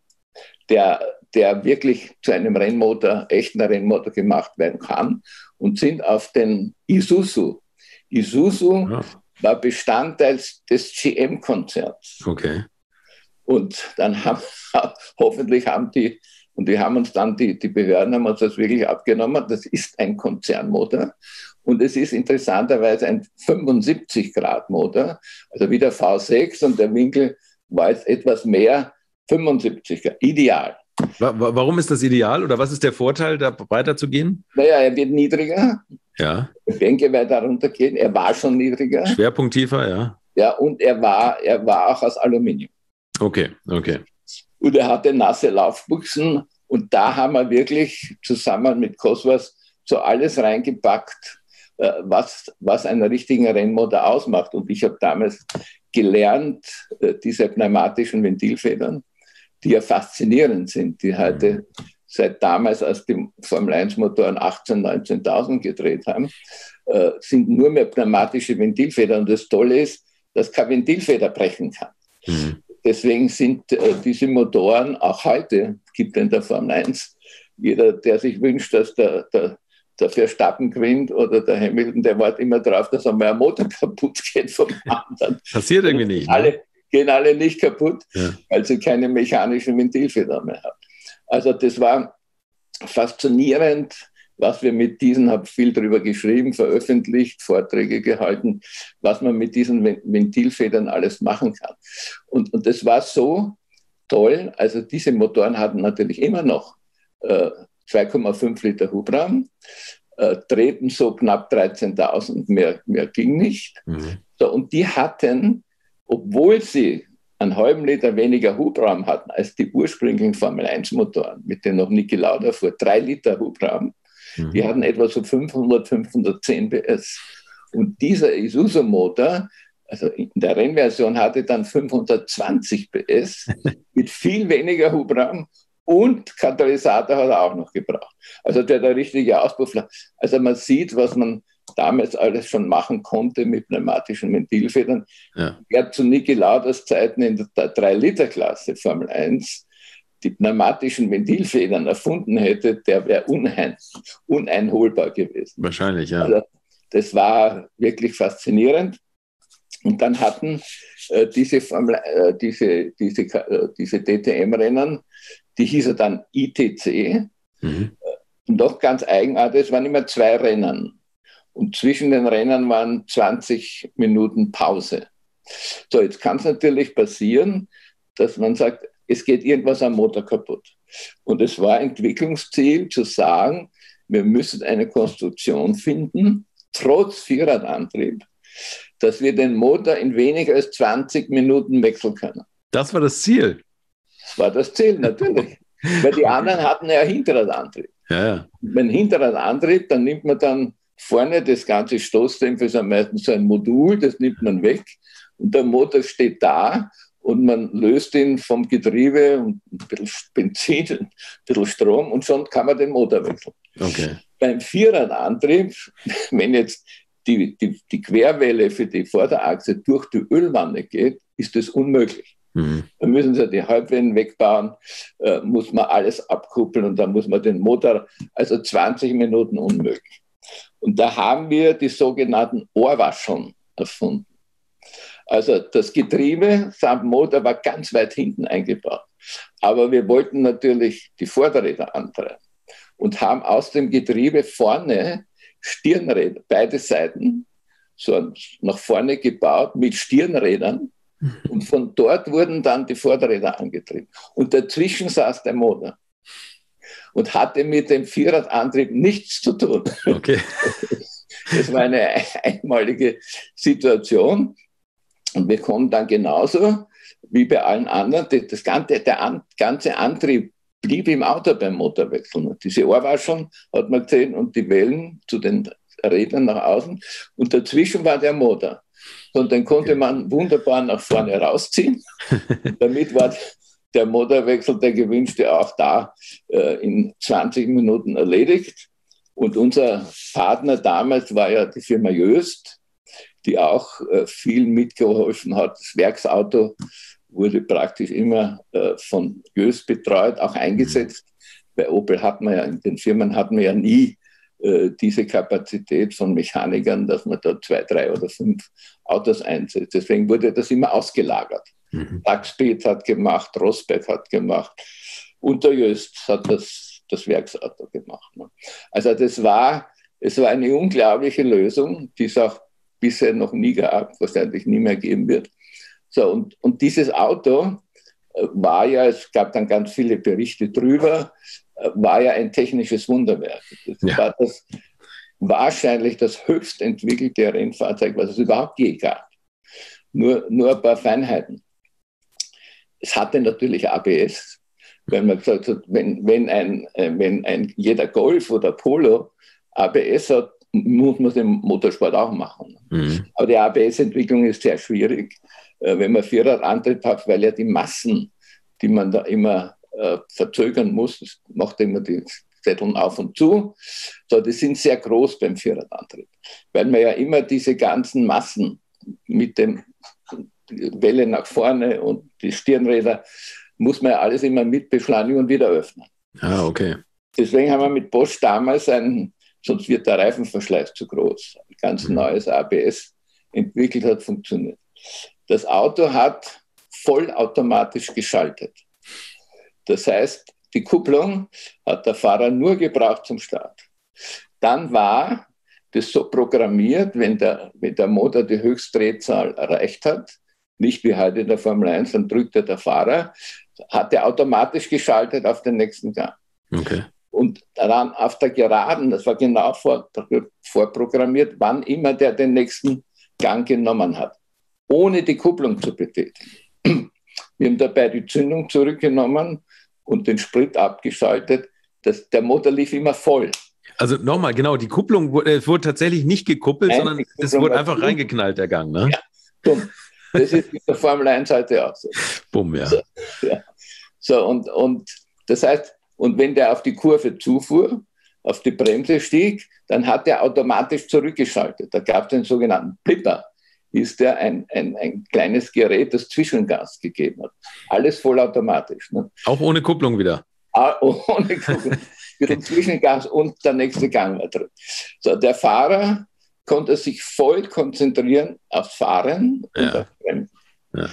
der wirklich zu einem Rennmotor, echten Rennmotor gemacht werden kann und sind auf den Isuzu. Isuzu war Bestandteil des GM-Konzerns. Okay. Und dann hoffentlich haben die Behörden haben uns das wirklich abgenommen. Das ist ein Konzernmotor. Und es ist interessanterweise ein 75-Grad-Motor, also wie der V6 und der Winkel war jetzt etwas mehr, 75 Grad, ideal. Warum ist das ideal oder was ist der Vorteil, da weiterzugehen? Naja, er wird niedriger. Ja. Die Bänke weiter runtergehen. Er war schon niedriger. Schwerpunkt tiefer, ja. Ja, und er war auch aus Aluminium. Okay. Und er hatte nasse Laufbuchsen und da haben wir wirklich zusammen mit Cosworth so alles reingepackt, was einen richtigen Rennmotor ausmacht. Und ich habe damals gelernt, diese pneumatischen Ventilfedern, die ja faszinierend sind, die heute seit damals, als die Formel-1-Motoren 18.000, 19.000 gedreht haben, sind nur mehr pneumatische Ventilfedern. Und das Tolle ist, das keine Ventilfeder brechen kann. Deswegen sind diese Motoren auch heute, gibt es in der Formel 1, jeder, der sich wünscht, dass der Verstappen gewinnt oder der Hamilton, der wartet immer darauf, dass einmal ein Motor kaputt geht vom anderen. Passiert irgendwie nicht. Gehen alle nicht kaputt, weil sie keine mechanischen Ventilfeder mehr haben. Also das war faszinierend, was wir mit diesen, habe viel darüber geschrieben, veröffentlicht, Vorträge gehalten, was man mit diesen Ventilfedern alles machen kann. Und das war so toll. Also diese Motoren hatten natürlich immer noch 2,5 Liter Hubraum, treten so knapp 13.000, mehr ging nicht. So, und die hatten, obwohl sie einen halben Liter weniger Hubraum hatten als die ursprünglichen Formel-1-Motoren, mit denen noch Niki Lauda fuhr, 3 Liter Hubraum, die hatten etwa so 510 PS. Und dieser Isuzu-Motor, also in der Rennversion, hatte dann 520 PS mit viel weniger Hubraum und Katalysator hat er auch noch gebraucht. Also der hat eine richtige Auspuff. Also man sieht, was man damals alles schon machen konnte mit pneumatischen Ventilfedern. Wer zu Niki Laudas Zeiten in der 3-Liter-Klasse Formel 1 die pneumatischen Ventilfedern erfunden hätte, der wäre uneinholbar gewesen. Wahrscheinlich, ja. Also das war wirklich faszinierend. Und dann hatten diese DTM-Rennen, die hießen dann ITC, und doch ganz eigenartig, es waren immer 2 Rennen. Und zwischen den Rennen waren 20 Minuten Pause. So, jetzt kann es natürlich passieren, dass man sagt, es geht irgendwas am Motor kaputt. Und es war Entwicklungsziel zu sagen, wir müssen eine Konstruktion finden, trotz Vierradantrieb, dass wir den Motor in weniger als 20 Minuten wechseln können. Das war das Ziel? Das war das Ziel, natürlich. Weil die anderen hatten ja Hinterradantrieb. Wenn Hinterradantrieb, dann nimmt man dann vorne das ganze Stoßdämpfer, ist am meisten so ein Modul, das nimmt man weg und der Motor steht da und man löst ihn vom Getriebe und ein bisschen Benzin, ein bisschen Strom und schon kann man den Motor wechseln. Okay. Beim Vierradantrieb, wenn jetzt die Querwelle für die Vorderachse durch die Ölwanne geht, ist das unmöglich. Dann müssen sie die Halbwellen wegbauen, muss man alles abkuppeln und dann muss man den Motor, also 20 Minuten unmöglich. Und da haben wir die sogenannten Ohrwascheln erfunden. Also das Getriebe samt Motor war ganz weit hinten eingebaut. Aber wir wollten natürlich die Vorderräder antreiben und haben aus dem Getriebe vorne Stirnräder, beide Seiten, so nach vorne gebaut mit Stirnrädern. Und von dort wurden dann die Vorderräder angetrieben. Und dazwischen saß der Motor und hatte mit dem Vierradantrieb nichts zu tun. Okay. Das war eine einmalige Situation. Und wir konnten dann genauso wie bei allen anderen, der ganze Antrieb blieb im Auto beim Motorwechseln. Und diese Ohrwascheln hat man gesehen und die Wellen zu den Rädern nach außen. Und dazwischen war der Motor. Und den konnte man wunderbar nach vorne rausziehen. Damit war der Motorwechsel, der gewünschte, auch da in 20 Minuten erledigt. Und unser Partner damals war ja die Firma Jöst, die auch viel mitgeholfen hat. Das Werksauto wurde praktisch immer von Jöst betreut, auch eingesetzt. Bei Opel hat man ja, in den Firmen hat man ja nie diese Kapazität von Mechanikern, dass man da 2, 3 oder 5 Autos einsetzt. Deswegen wurde das immer ausgelagert. Taxpeed hat gemacht, Rosberg hat gemacht und der Jöst hat das Werksauto gemacht. Also es war eine unglaubliche Lösung, die es auch bisher noch nie gab, wahrscheinlich nie mehr geben wird. So, und dieses Auto war ja, es gab dann ganz viele Berichte drüber, war ja ein technisches Wunderwerk. Das war wahrscheinlich das höchst entwickelte Rennfahrzeug, was es überhaupt je gab. Nur ein paar Feinheiten. Es hatte natürlich ABS, weil man gesagt hat, wenn jeder Golf oder Polo ABS hat, muss man den Motorsport auch machen. Aber die ABS-Entwicklung ist sehr schwierig, wenn man Vierradantrieb hat, weil ja die Massen, die man da immer verzögern muss, das macht immer die Zetteln auf und zu, so, die sind sehr groß beim Vierradantrieb, weil man ja immer diese ganzen Massen mit dem die Welle nach vorne und die Stirnräder, muss man ja alles immer mit beschleunigen und wieder öffnen. Ah, okay. Deswegen haben wir mit Bosch damals sonst wird der Reifenverschleiß zu groß, ein ganz neues ABS entwickelt, hat funktioniert. Das Auto hat vollautomatisch geschaltet. Das heißt, die Kupplung hat der Fahrer nur gebraucht zum Start. Dann war das so programmiert, wenn der Motor die Höchstdrehzahl erreicht hat, nicht wie heute in der Formel 1, dann drückt der Fahrer, hat er automatisch geschaltet auf den nächsten Gang. Okay. Und dann auf der Geraden, das war genau vorprogrammiert, wann immer der den nächsten Gang genommen hat, ohne die Kupplung zu betätigen. Wir haben dabei die Zündung zurückgenommen und den Sprit abgeschaltet. Der Motor lief immer voll. Also nochmal, genau, die Kupplung wurde tatsächlich nicht gekuppelt, sondern es wurde einfach reingeknallt, der Gang, ne? Ja, dumm. Das ist mit der Formel 1 heute auch so. Bumm, ja. So, und das heißt, und wenn der auf die Kurve zufuhr, auf die Bremse stieg, dann hat er automatisch zurückgeschaltet. Da gab es den sogenannten Blipper, ist der ein kleines Gerät, das Zwischengas gegeben hat. Alles vollautomatisch. Ne? Auch ohne Kupplung wieder? Ohne Kupplung. Mit dem Zwischengas und der nächste Gang war drin. So, der Fahrer konnte sich voll konzentrieren aufs Fahren und auf Bremsen. Ja.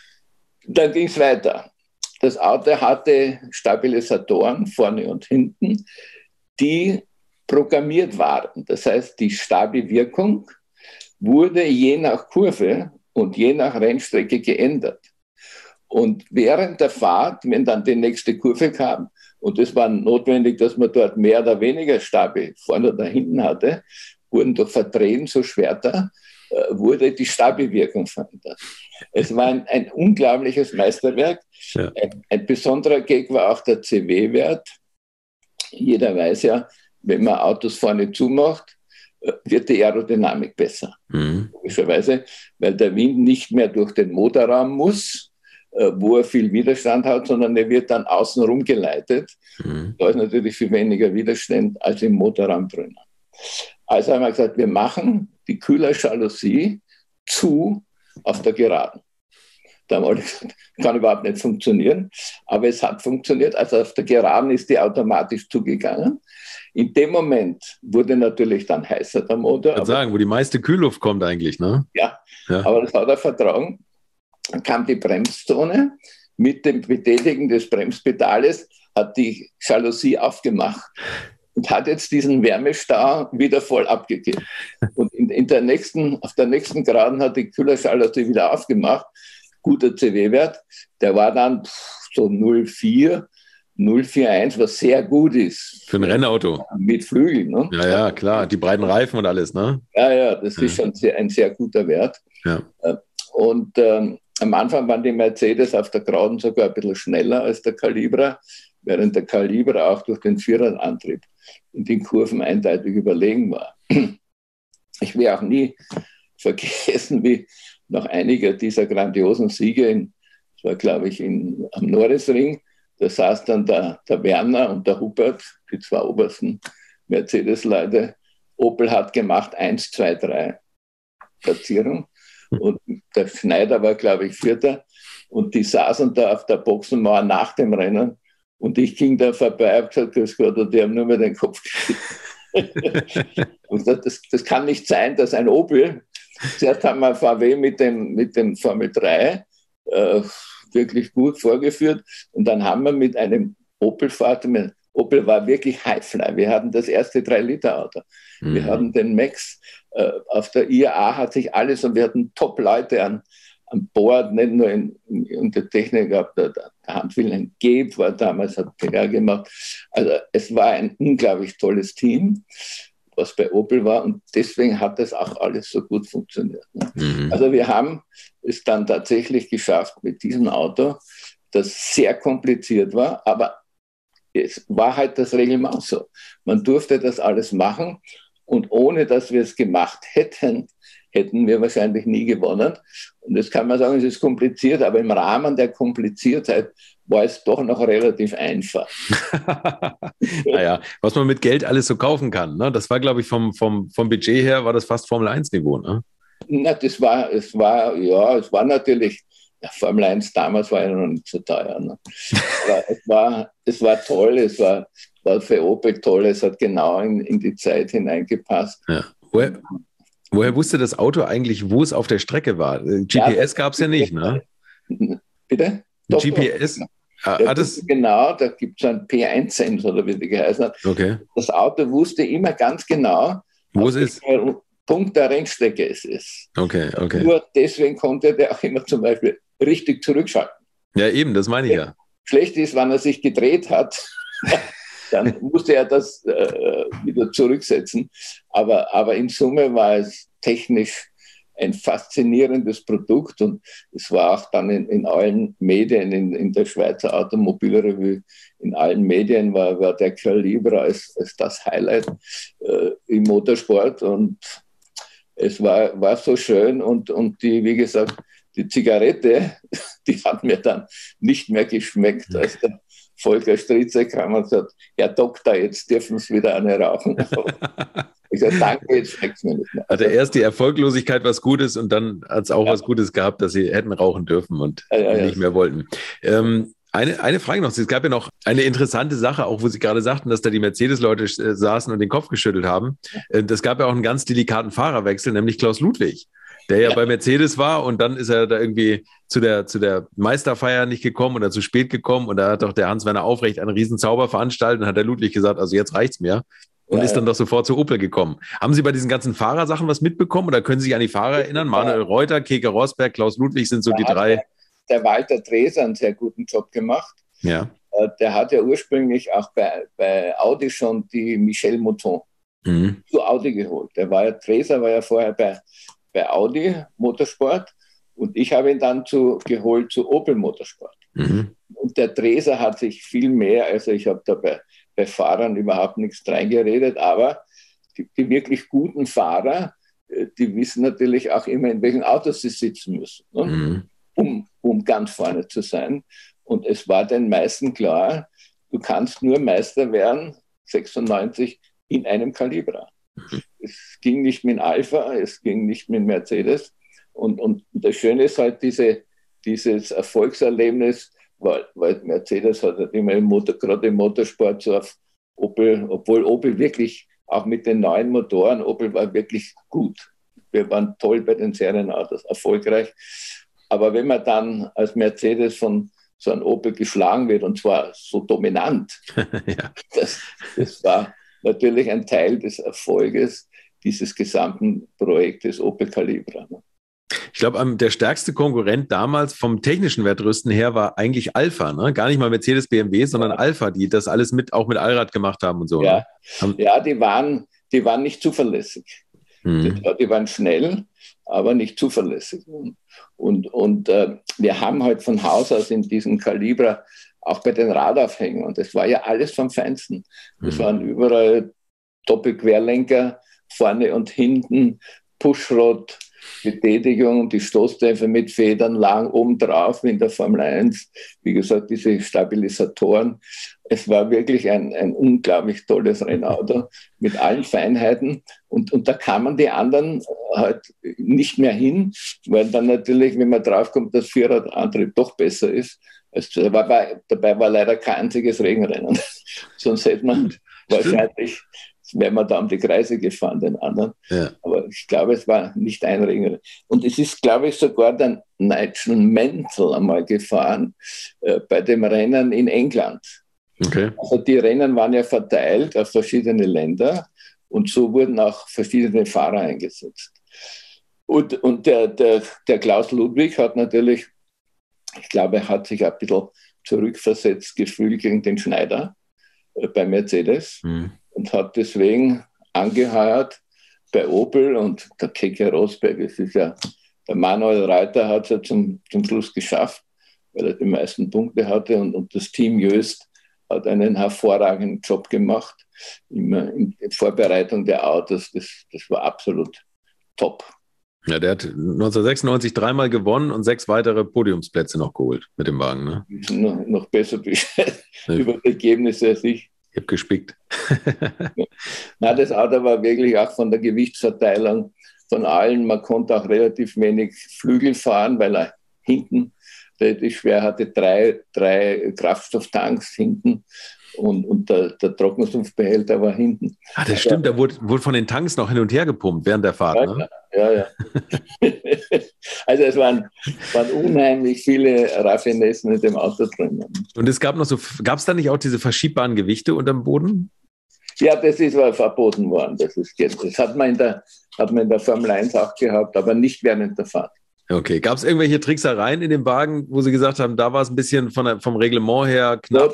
Dann ging es weiter. Das Auto hatte Stabilisatoren vorne und hinten, die programmiert waren. Das heißt, die Stabi-Wirkung wurde je nach Kurve und je nach Rennstrecke geändert. Und während der Fahrt, wenn dann die nächste Kurve kam, und es war notwendig, dass man dort mehr oder weniger Stabi vorne oder hinten hatte, wurden durch Verdrehen so schwerter, wurde die Stabi-Wirkung verändert. Es war ein unglaubliches Meisterwerk. Ja. Ein besonderer Gag war auch der CW-Wert. Jeder weiß ja, wenn man Autos vorne zumacht, wird die Aerodynamik besser. Logischerweise, weil der Wind nicht mehr durch den Motorraum muss, wo er viel Widerstand hat, sondern er wird dann außenrum geleitet. Da ist natürlich viel weniger Widerstand als im Motorraum drinnen. Also haben wir gesagt, wir machen die Kühlerjalousie zu auf der Geraden. Da haben alle gesagt, kann überhaupt nicht funktionieren, aber es hat funktioniert. Also auf der Geraden ist die automatisch zugegangen. In dem Moment wurde natürlich dann heißer der Motor. Ich kann sagen, wo die meiste Kühlluft kommt eigentlich, ne? Ja, aber das hat er vertragen. Dann kam die Bremszone. Mit dem Betätigen des Bremspedales hat die Jalousie aufgemacht und hat jetzt diesen Wärmestau wieder voll abgegeben. Und auf der nächsten Geraden hat die Kühlerjalousie wieder aufgemacht. Guter CW-Wert. Der war dann so 0,41, was sehr gut ist. Für ein Rennauto. Mit Flügeln. Ne? Ja, klar. Die breiten Reifen und alles, ne? Ja, das ist schon ein sehr guter Wert. Ja. Und am Anfang waren die Mercedes auf der Geraden sogar ein bisschen schneller als der Calibra, während der Calibra auch durch den Vierradantrieb in den Kurven eindeutig überlegen war. Ich werde auch nie vergessen, wie nach einiger dieser grandiosen Siege, das war glaube ich am Norrisring, da saß dann der Werner und der Hubert, die zwei obersten Mercedes-Leute. Opel hat gemacht 1, 2, 3 Platzierung. Und der Schneider war, glaube ich, Vierter. Und die saßen da auf der Boxenmauer nach dem Rennen. Und ich ging da vorbei und gesagt, grüß Gott, und die haben nur mehr den Kopf geschüttelt. Und das kann nicht sein, dass ein Opel, zuerst haben wir VW mit dem Formel 3 wirklich gut vorgeführt. Und dann haben wir mit einem Opel-Fahrzeug, Opel war wirklich Highfly. Wir hatten das erste 3-Liter-Auto. Wir hatten den Max. Auf der IAA hat sich alles und wir hatten Top-Leute an Bord, nicht nur in der Technik. Der Hans-Wilhelm Geeb war damals, hat PR gemacht. Also es war ein unglaublich tolles Team, was bei Opel war. Und deswegen hat das auch alles so gut funktioniert. Ne? Also wir haben es dann tatsächlich geschafft mit diesem Auto, das sehr kompliziert war, aber es war halt das Regelmaß so. Man durfte das alles machen und ohne, dass wir es gemacht hätten, hätten wir wahrscheinlich nie gewonnen. Und jetzt kann man sagen, es ist kompliziert, aber im Rahmen der Kompliziertheit war es doch noch relativ einfach. Naja, was man mit Geld alles so kaufen kann. Ne? Das war, glaube ich, vom Budget her, war das fast Formel-1-Niveau. Ne? Na, es war natürlich, ja, Formel 1 damals war ja noch nicht so teuer. Ne? Aber es war toll, es war für Opel toll, es hat genau in die Zeit hineingepasst. Ja. Woher wusste das Auto eigentlich, wo es auf der Strecke war? GPS gab es ja nicht, ne? Bitte? GPS? Genau, da gibt es einen P1-Sensor, oder wie die geheißen hat. Okay. Das Auto wusste immer ganz genau, wo es ist. Punkt der Rennstrecke es ist. Okay. Nur deswegen konnte der auch immer zum Beispiel richtig zurückschalten. Ja, eben, das meine ich ja. Schlecht ist, wenn er sich gedreht hat, dann musste er das wieder zurücksetzen. Aber in Summe war es technisch ein faszinierendes Produkt und es war auch dann in allen Medien, in der Schweizer Automobilrevue, in allen Medien war der Calibra als das Highlight im Motorsport und es war so schön und die, wie gesagt, die Zigarette, die hat mir dann nicht mehr geschmeckt, als der Volker Stritzer kam und sagt, Herr Doktor, jetzt dürfen Sie wieder eine rauchen. Ich sage, danke, jetzt schmeckt es mir nicht mehr. Hatte erst die Erfolglosigkeit was Gutes und dann hat es auch was Gutes gehabt, dass Sie hätten rauchen dürfen und nicht mehr wollten. Eine Frage noch, es gab ja noch eine interessante Sache, auch wo Sie gerade sagten, dass da die Mercedes-Leute saßen und den Kopf geschüttelt haben. Das gab ja auch einen ganz delikaten Fahrerwechsel, nämlich Klaus Ludwig, der ja bei Mercedes war und dann ist er da irgendwie zu der Meisterfeier nicht gekommen oder zu spät gekommen und da hat doch der Hans-Werner Aufrecht einen riesen Zauber veranstaltet und hat der Ludwig gesagt, also jetzt reicht's mir und ist dann doch sofort zu Opel gekommen. Haben Sie bei diesen ganzen Fahrersachen was mitbekommen oder können Sie sich an die Fahrer erinnern? Manuel Reuter, Keke Rosberg, Klaus Ludwig sind so die drei. Der Walter Dreser einen sehr guten Job gemacht. Ja. Der hat ja ursprünglich auch bei Audi schon die Michel Mouton zu Audi geholt. Dreser war ja vorher bei Audi Motorsport und ich habe ihn dann geholt zu Opel Motorsport. Und der Dreser hat sich viel mehr, also ich habe da bei Fahrern überhaupt nichts reingeredet, aber die wirklich guten Fahrer, die wissen natürlich auch immer, in welchen Autos sie sitzen müssen, ne? Um ganz vorne zu sein. Und es war den meisten klar, du kannst nur Meister werden, 96, in einem Calibra. Es ging nicht mit Alpha, es ging nicht mit Mercedes. Und das Schöne ist halt dieses Erfolgserlebnis, weil Mercedes hat halt immer gerade im Motorsport so auf Opel, obwohl Opel wirklich auch mit den neuen Motoren, Opel war wirklich gut. Wir waren toll bei den Serienautos, erfolgreich. Aber wenn man dann als Mercedes von so einem Opel geschlagen wird, und zwar so dominant, das war natürlich ein Teil des Erfolges dieses gesamten Projektes Opel Calibra. Ich glaube, der stärkste Konkurrent damals vom technischen Wertrüsten her war eigentlich Alpha, ne? Gar nicht mal Mercedes, BMW, sondern Alpha, die das alles auch mit Allrad gemacht haben und so. Ja, ne? Ja, die waren nicht zuverlässig. Die waren schnell, aber nicht zuverlässig. Und wir haben halt von Haus aus in diesem Calibra auch bei den Radaufhängern, und das war ja alles vom Feinsten. Das waren überall Doppelquerlenker, vorne und hinten, Pushrod, Betätigung, die Stoßdämpfer mit Federn lagen oben drauf wie in der Formel 1. Wie gesagt, diese Stabilisatoren. Es war wirklich ein unglaublich tolles Rennauto mit allen Feinheiten. Und da kamen die anderen halt nicht mehr hin, weil dann natürlich, wenn man draufkommt, dass Vierradantrieb doch besser ist. Dabei war leider kein einziges Regenrennen. Sonst hätte man wahrscheinlich, wären wir da um die Kreise gefahren, den anderen. Ja. Aber ich glaube, es war nicht ein Regenrennen. Und es ist, glaube ich, sogar der Nigel Mansell einmal gefahren bei dem Rennen in England. Okay. Also die Rennen waren ja verteilt auf verschiedene Länder und so wurden auch verschiedene Fahrer eingesetzt. Und der Klaus Ludwig hat natürlich, ich glaube, er hat sich ein bisschen zurückversetzt gefühlt gegen den Schneider bei Mercedes und hat deswegen angeheuert bei Opel und der Keke Rosberg, es ist ja, der Manuel Reuter hat es ja zum Schluss geschafft, weil er die meisten Punkte hatte und das Team Jöst hat einen hervorragenden Job gemacht in der Vorbereitung der Autos. Das war absolut top. Ja, der hat 1996 dreimal gewonnen und 6 weitere Podiumsplätze noch geholt mit dem Wagen. Ne? Noch besser Bescheid über die Ergebnisse als ich. Ich habe gespickt. Na, das Auto war wirklich auch von der Gewichtsverteilung von allen. Man konnte auch relativ wenig Flügel fahren, weil er hinten relativ schwer hatte, drei Kraftstofftanks hinten und der Trockensumpfbehälter war hinten. Ah, das stimmt, da wurde von den Tanks noch hin und her gepumpt während der Fahrt, ne? Ja. Also es waren unheimlich viele Raffinessen in dem Auto drin. Und es gab es da nicht auch diese verschiebbaren Gewichte unterm Boden? Ja, das ist verboten worden. Das hat man in der Formel 1 auch gehabt, aber nicht während der Fahrt. Okay, gab es irgendwelche Tricksereien in dem Wagen, wo Sie gesagt haben, da war es ein bisschen vom Reglement her knapp?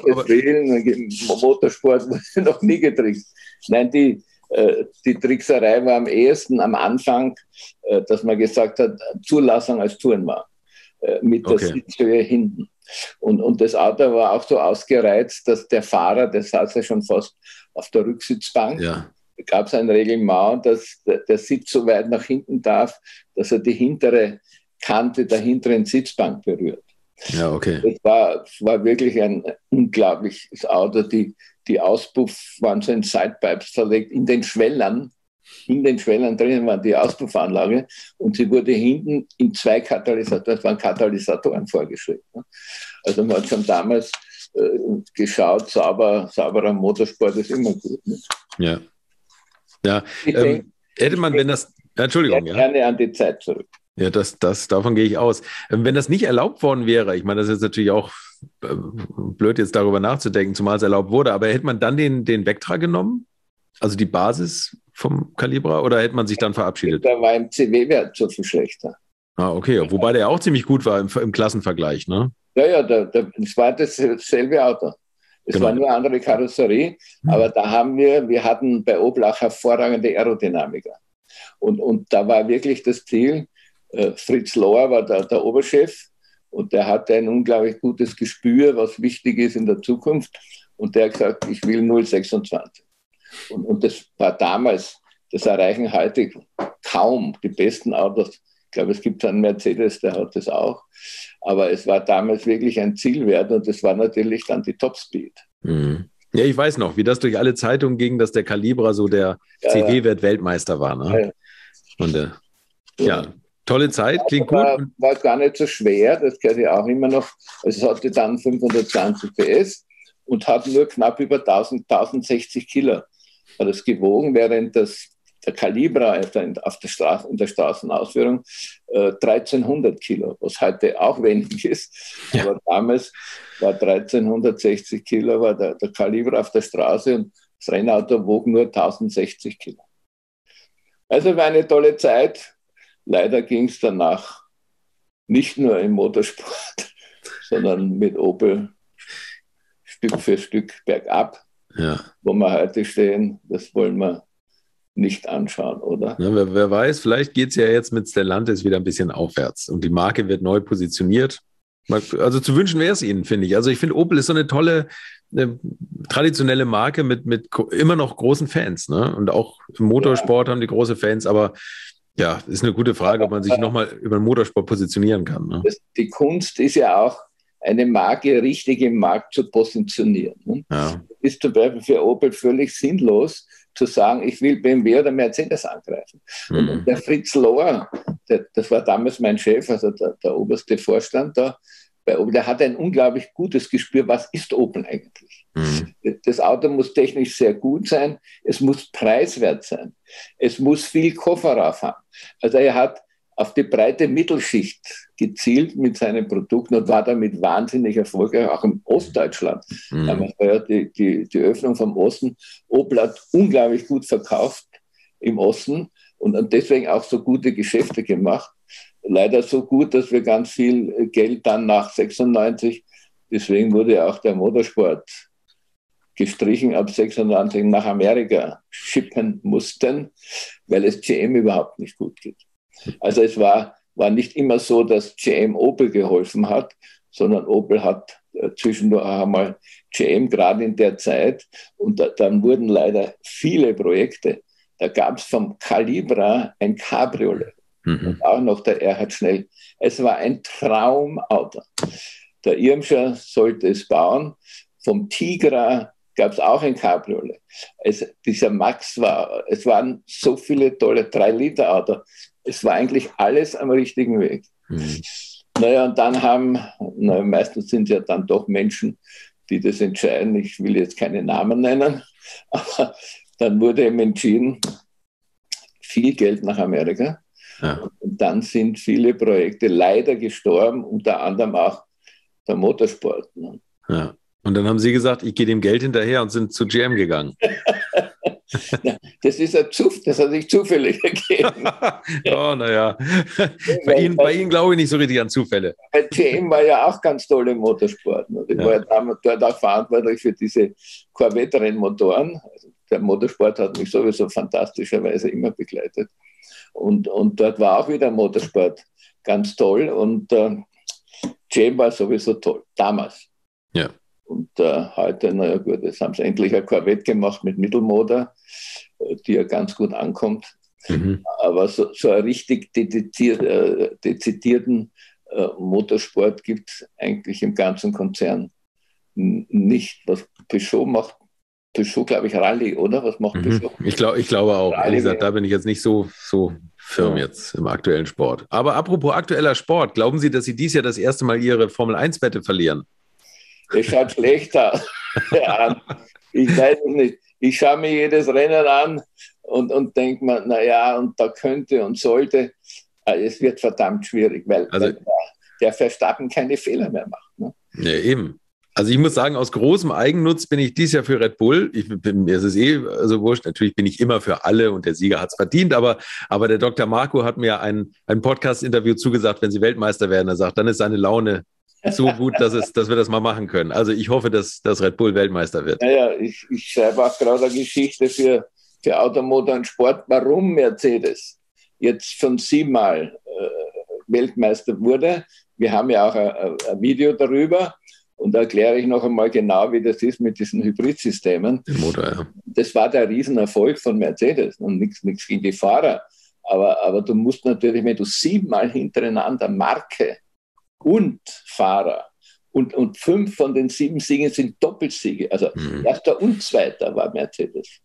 Motorsport wurde noch nie getrickst. Nein, die Trickserei war am ehesten am Anfang, dass man gesagt hat, Zulassung als Tourenwagen mit der Sitzhöhe hinten. Und das Auto war auch so ausgereizt, dass der Fahrer, der saß ja schon fast auf der Rücksitzbank, da gab es ein Reglement, dass der Sitz so weit nach hinten darf, dass er die hintere Kante der hinteren Sitzbank berührt. Ja, okay. Das war wirklich ein unglaubliches Auto. Die Auspuff waren so in Sidepipes verlegt, in den Schwellern drinnen war die Auspuffanlage und sie wurde hinten in 2 Katalysatoren, das waren Katalysatoren vorgeschrieben. Also man hat schon damals geschaut, sauberer Motorsport ist immer gut. Ne? Ja. Hätte man, wenn das, Entschuldigung. Gerne an die Zeit zurück. Ja, davon gehe ich aus. Wenn das nicht erlaubt worden wäre, ich meine, das ist natürlich auch blöd, jetzt darüber nachzudenken, zumal es erlaubt wurde, aber hätte man dann den Vectra genommen? Also die Basis vom Calibra, oder hätte man sich dann verabschiedet? Da war im CW-Wert so viel schlechter. Ah, okay. Wobei der auch ziemlich gut war im Klassenvergleich, ne? Ja, es war dasselbe Auto. Es war nur eine andere Karosserie, aber da wir hatten bei Opel auch hervorragende Aerodynamiker. Und da war wirklich das Ziel, Fritz Lohr war der Oberchef und der hatte ein unglaublich gutes Gespür, was wichtig ist in der Zukunft. Und der hat gesagt, ich will 0,26. Und das war damals, das erreichen heute kaum die besten Autos. Ich glaube, es gibt einen Mercedes, der hat das auch. Aber es war damals wirklich ein Zielwert und das war natürlich dann die Topspeed. Mhm. Ja, ich weiß noch, wie das durch alle Zeitungen ging, dass der Calibra so der CW-Wert Weltmeister war. Ne? Ja. Und tolle Zeit, klingt gut. War gar nicht so schwer, das gehört ja auch immer noch. Also es hatte dann 520 PS und hat nur knapp über 1060 Kilo. Hat es gewogen, während der Calibra in der Straßenausführung 1300 Kilo, was heute auch wenig ist. Ja. Aber damals war 1360 Kilo, war der Calibra auf der Straße und das Rennauto wog nur 1060 Kilo. Also war eine tolle Zeit. Leider ging es danach nicht nur im Motorsport, sondern mit Opel Stück für Stück bergab. Ja. Wo wir heute stehen, das wollen wir nicht anschauen, oder? Ja, wer weiß, vielleicht geht es ja jetzt mit Stellantis wieder ein bisschen aufwärts und die Marke wird neu positioniert. Also zu wünschen wäre es Ihnen, finde ich. Also ich finde, Opel ist so eine tolle, traditionelle Marke mit immer noch großen Fans. Ne? Und auch im Motorsport haben die große Fans, aber ja, ist eine gute Frage, ob man sich nochmal über den Motorsport positionieren kann. Ne? Die Kunst ist ja auch, eine Marke richtig im Markt zu positionieren. Ne? Ja. Ist zum Beispiel für Opel völlig sinnlos, zu sagen, ich will BMW oder Mercedes angreifen. Mhm. Und der Fritz Lohr, das war damals mein Chef, also der oberste Vorstand da, bei Opel, der hatte ein unglaublich gutes Gespür, was ist Opel eigentlich? Mhm. Das Auto muss technisch sehr gut sein, es muss preiswert sein, es muss viel Kofferraum haben. Also er hat auf die breite Mittelschicht gezielt mit seinen Produkten und war damit wahnsinnig erfolgreich, auch im Ostdeutschland. Mhm. Damals war ja die Öffnung vom Osten. Opel hat unglaublich gut verkauft im Osten und deswegen auch so gute Geschäfte gemacht. Leider so gut, dass wir ganz viel Geld dann nach 96, deswegen wurde auch der Motorsport gestrichen, ab 96 nach Amerika schippen mussten, weil es GM überhaupt nicht gut geht. Also es war nicht immer so, dass GM Opel geholfen hat, sondern Opel hat zwischendurch auch einmal GM, gerade in der Zeit. Und dann wurden leider viele Projekte. Da gab es vom Calibra ein Cabriolet. Mhm. Und auch noch der Erhard Schnell. Es war ein Traumauto. Der Irmscher sollte es bauen. Vom Tigra gab es auch ein Cabriolet. Dieser Max es waren so viele tolle 3-Liter-Auto. Es war eigentlich alles am richtigen Weg. Naja, und dann meistens sind ja dann doch Menschen, die das entscheiden. Ich will jetzt keine Namen nennen, aber dann wurde eben entschieden, viel Geld nach Amerika. Ja. Und dann sind viele Projekte leider gestorben, unter anderem auch der Motorsport. Ne? Ja. Und dann haben Sie gesagt, ich gehe dem Geld hinterher und sind zu GM gegangen. Das hat sich zufällig ergeben. Oh, naja. Bei Ihnen glaube ich nicht so richtig an Zufälle. Bei GM war ja auch ganz toll im Motorsport. Ne? Ich war ja damals dort auch verantwortlich für diese Corvette-Rennmotoren. Also der Motorsport hat mich sowieso fantastischerweise immer begleitet. Und dort war auch wieder Motorsport ganz toll. Und GM war sowieso toll, damals. Ja. Und heute, naja gut, jetzt haben sie endlich eine Corvette gemacht mit Mittelmotor, die ja ganz gut ankommt. Aber so einen richtig dezidierten Motorsport gibt es eigentlich im ganzen Konzern nicht. Was Peugeot macht, glaube ich, Rallye, oder? Was macht Peugeot? Ich glaube auch. Ehrlich gesagt, da bin ich jetzt nicht so firm jetzt im aktuellen Sport. Aber apropos aktueller Sport, glauben Sie, dass Sie dieses Jahr das erste Mal Ihre Formel-1-Wette verlieren? Es schaut schlecht aus. Ich weiß es nicht. Ich schaue mir jedes Rennen an und denke mir, naja, und da könnte und sollte. Es wird verdammt schwierig, weil der Verstappen keine Fehler mehr macht. Ne? Ja, eben. Also ich muss sagen, aus großem Eigennutz bin ich dieses Jahr für Red Bull. Mir ist es also wurscht. Natürlich bin ich immer für alle und der Sieger hat es verdient. Aber der Dr. Marco hat mir ein Podcast-Interview zugesagt, wenn sie Weltmeister werden. Er sagt, dann ist seine Laune so gut, dass wir das mal machen können. Also ich hoffe, dass Red Bull Weltmeister wird. Naja, ich schreibe auch gerade eine Geschichte für Automotor und Sport, warum Mercedes jetzt schon 7-mal Weltmeister wurde. Wir haben ja auch ein Video darüber und da erkläre ich noch einmal genau, wie das ist mit diesen Hybridsystemen. Der Motor, ja. Das war der Riesenerfolg von Mercedes und nichts gegen die Fahrer. Aber du musst natürlich, wenn du 7-mal hintereinander Marke und Fahrer und 5 von den 7 Siegen sind Doppelsiege. Also erster und zweiter war Mercedes.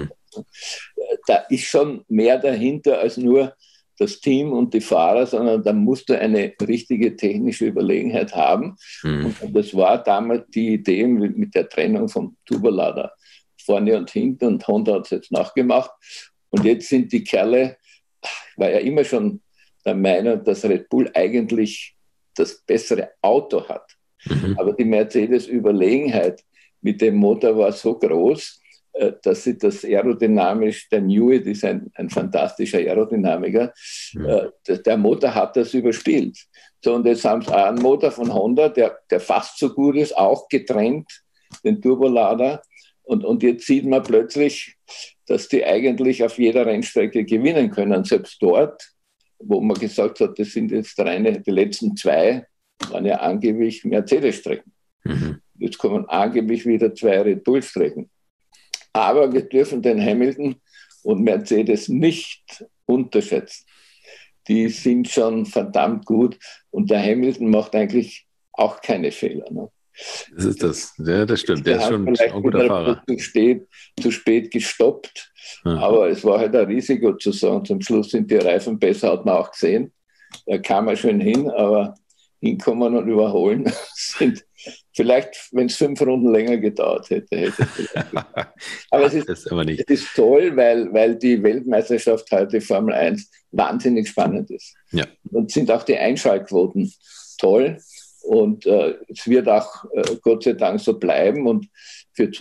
Da ist schon mehr dahinter als nur das Team und die Fahrer, sondern da musst du eine richtige technische Überlegenheit haben. Und das war damals die Idee mit der Trennung vom Turbolader vorne und hinten und Honda hat es jetzt nachgemacht. Und jetzt sind die Kerle, ich war ja immer schon der Meinung, dass Red Bull eigentlich das bessere Auto hat. Aber die Mercedes-Überlegenheit mit dem Motor war so groß, dass sie das aerodynamisch, der Newey ist ein fantastischer Aerodynamiker, der Motor hat das überspielt. So, und jetzt haben sie auch einen Motor von Honda, der fast so gut ist, auch getrennt, den Turbolader. Und jetzt sieht man plötzlich, dass die eigentlich auf jeder Rennstrecke gewinnen können, selbst dort, wo man gesagt hat, das sind jetzt die letzten 2 waren ja angeblich Mercedes-Strecken. Jetzt kommen angeblich wieder 2 Red Bull-Strecken. Aber wir dürfen den Hamilton und Mercedes nicht unterschätzen. Die sind schon verdammt gut und der Hamilton macht eigentlich auch keine Fehler. Ne? Das ist das. Ja, das stimmt. Der ist schon ein guter Fahrer. Zu spät gestoppt. Aber es war halt ein Risiko zu sagen. Zum Schluss sind die Reifen besser, hat man auch gesehen. Da kam er schön hin, aber hinkommen und überholen sind vielleicht, wenn es 5 Runden länger gedauert hätte. Aber es ist toll, weil die Weltmeisterschaft heute Formel 1 wahnsinnig spannend ist. Ja. Und sind auch die Einschaltquoten toll. Und es wird auch Gott sei Dank so bleiben. Und für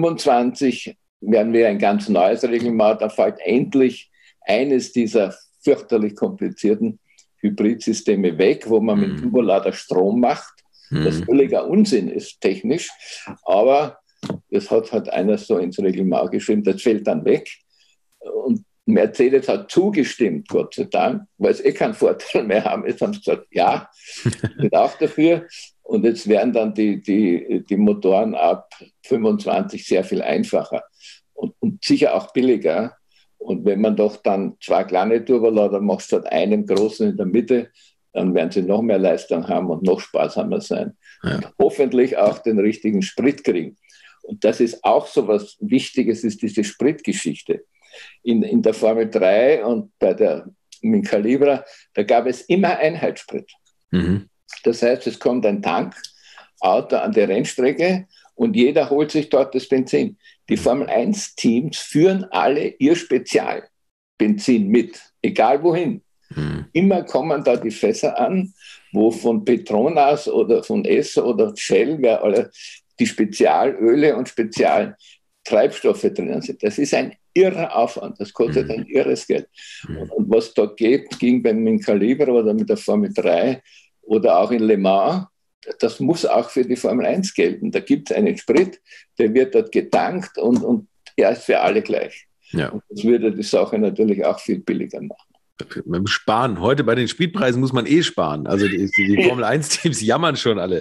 2025 werden wir ein ganz neues Reglement. Da fällt endlich eines dieser fürchterlich komplizierten Hybridsysteme weg, wo man mit Turbolader Strom macht, das völliger Unsinn ist, technisch. Aber das hat halt einer so ins Reglement geschrieben, das fällt dann weg. Und Mercedes hat zugestimmt, Gott sei Dank, weil es keinen Vorteil mehr haben. Jetzt haben sie gesagt, ja, ich bin auch dafür. Und jetzt werden dann die Motoren ab 25 sehr viel einfacher und sicher auch billiger. Und wenn man doch dann 2 kleine Turbolader macht, statt einem großen in der Mitte, dann werden sie noch mehr Leistung haben und noch sparsamer sein. Ja. Und hoffentlich auch den richtigen Sprit kriegen. Und das ist auch so was Wichtiges, ist diese Spritgeschichte. In der Formel 3 und bei der Calibra, da gab es immer Einheitssprit. Mhm. Das heißt, es kommt ein Tankauto an der Rennstrecke und jeder holt sich dort das Benzin. Die Formel-1-Teams führen alle ihr Spezialbenzin mit, egal wohin. Mhm. Immer kommen da die Fässer an, wo von Petronas oder von Esso oder Shell die Spezialöle und Spezialtreibstoffe drinnen sind. Das ist ein irrer Aufwand, das kostet ein irres Geld. Und was da ging beim Calibra oder mit der Formel 3 oder auch in Le Mans, das muss auch für die Formel 1 gelten. Da gibt es einen Sprit, der wird dort getankt und er ist für alle gleich. Ja. Und das würde die Sache natürlich auch viel billiger machen. Beim Sparen. Heute bei den Spritpreisen muss man sparen. Also die Formel-1-Teams jammern schon alle.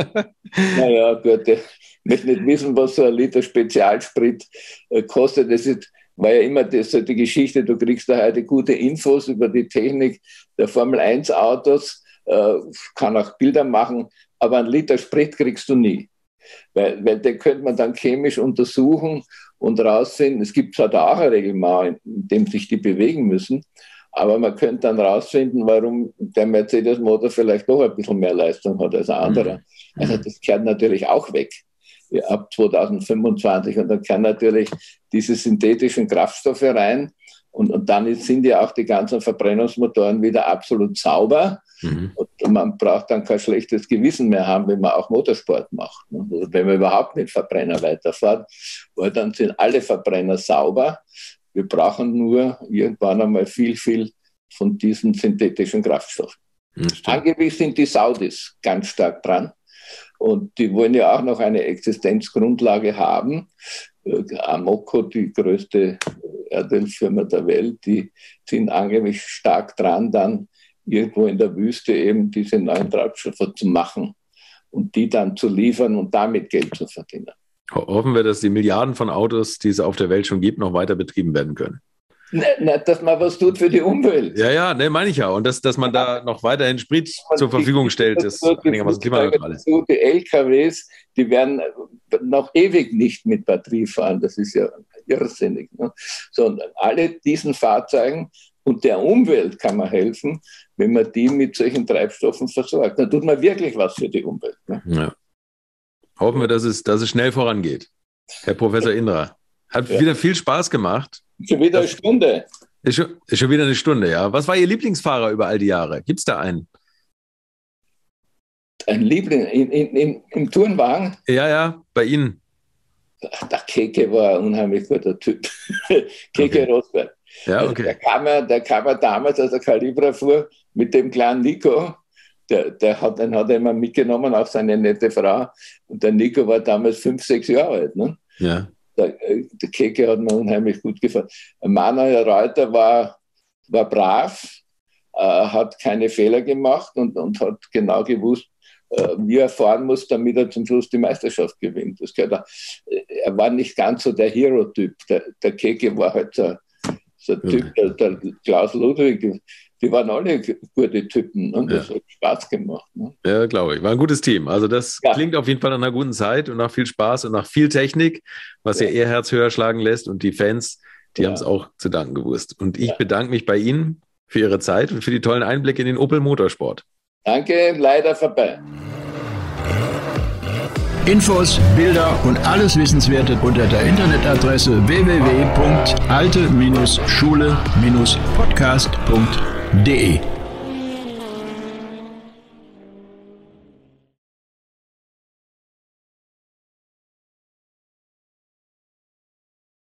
Naja, gut. Ich möchte nicht wissen, was so ein Liter Spezialsprit kostet. Das war ja immer die Geschichte, du kriegst da heute gute Infos über die Technik der Formel-1-Autos, kann auch Bilder machen, aber einen Liter Sprit kriegst du nie. Weil den könnte man dann chemisch untersuchen und rausfinden, es gibt zwar da auch ein Reglement, in dem sich die bewegen müssen, aber man könnte dann rausfinden, warum der Mercedes-Motor vielleicht doch ein bisschen mehr Leistung hat als ein anderer. Also das kehrt natürlich auch weg ab 2025 und dann kann natürlich diese synthetischen Kraftstoffe rein und dann sind ja auch die ganzen Verbrennungsmotoren wieder absolut sauber und man braucht dann kein schlechtes Gewissen mehr haben, wenn man auch Motorsport macht. Also wenn man überhaupt mit Verbrenner weiterfährt, weil dann sind alle Verbrenner sauber. Wir brauchen nur irgendwann einmal viel von diesen synthetischen Kraftstoffen. Angeblich sind die Saudis ganz stark dran und die wollen ja auch noch eine Existenzgrundlage haben. Amoco, die größte Erdölfirma der Welt, die sind angeblich stark dran, dann irgendwo in der Wüste eben diese neuen Treibstoffe zu machen und die dann zu liefern und damit Geld zu verdienen. Hoffen wir, dass die Milliarden von Autos, die es auf der Welt schon gibt, noch weiter betrieben werden können. Dass man was tut für die Umwelt. Ja, meine ich ja. Und dass man da noch weiterhin Sprit zur Verfügung stellt, ist einigermaßen klimaneutral ist. Die LKWs, die werden noch ewig nicht mit Batterie fahren. Das ist ja irrsinnig. Ne? So, und alle diesen Fahrzeugen und der Umwelt kann man helfen, wenn man die mit solchen Treibstoffen versorgt. Dann tut man wirklich was für die Umwelt. Ne? Ja. Hoffen wir, dass es schnell vorangeht. Herr Professor Indra, hat wieder viel Spaß gemacht. Schon wieder eine Stunde. Ist schon wieder eine Stunde, ja. Was war Ihr Lieblingsfahrer über all die Jahre? Gibt es da einen? Ein Liebling im Tourenwagen? Ja, bei Ihnen. Der Keke war ein unheimlich guter Typ. Keke okay. Rosberg. Ja, okay. Der kam ja damals, als er Calibra fuhr, mit dem kleinen Nico. Den hat er immer mitgenommen, auch seine nette Frau. Und der Nico war damals 5, 6 Jahre alt. Ne? Ja. Der Keke hat mir unheimlich gut gefallen. Manuel Reuter war brav, hat keine Fehler gemacht und hat genau gewusst, wie er fahren muss, damit er zum Schluss die Meisterschaft gewinnt. Er war nicht ganz so der Hero-Typ. Der Keke war halt so ein Typ, der Klaus Ludwig, die waren alle gute Typen. Ne? Das hat Spaß gemacht. Ne? Ja, glaube ich. War ein gutes Team. Also das klingt auf jeden Fall nach einer guten Zeit und nach viel Spaß und nach viel Technik, was ja ihr Herz höher schlagen lässt. Und die Fans, die haben es auch zu danken gewusst. Und ich bedanke mich bei Ihnen für Ihre Zeit und für die tollen Einblicke in den Opel Motorsport. Danke, leider vorbei. Infos, Bilder und alles Wissenswerte unter der Internetadresse www.alte-schule-podcast.de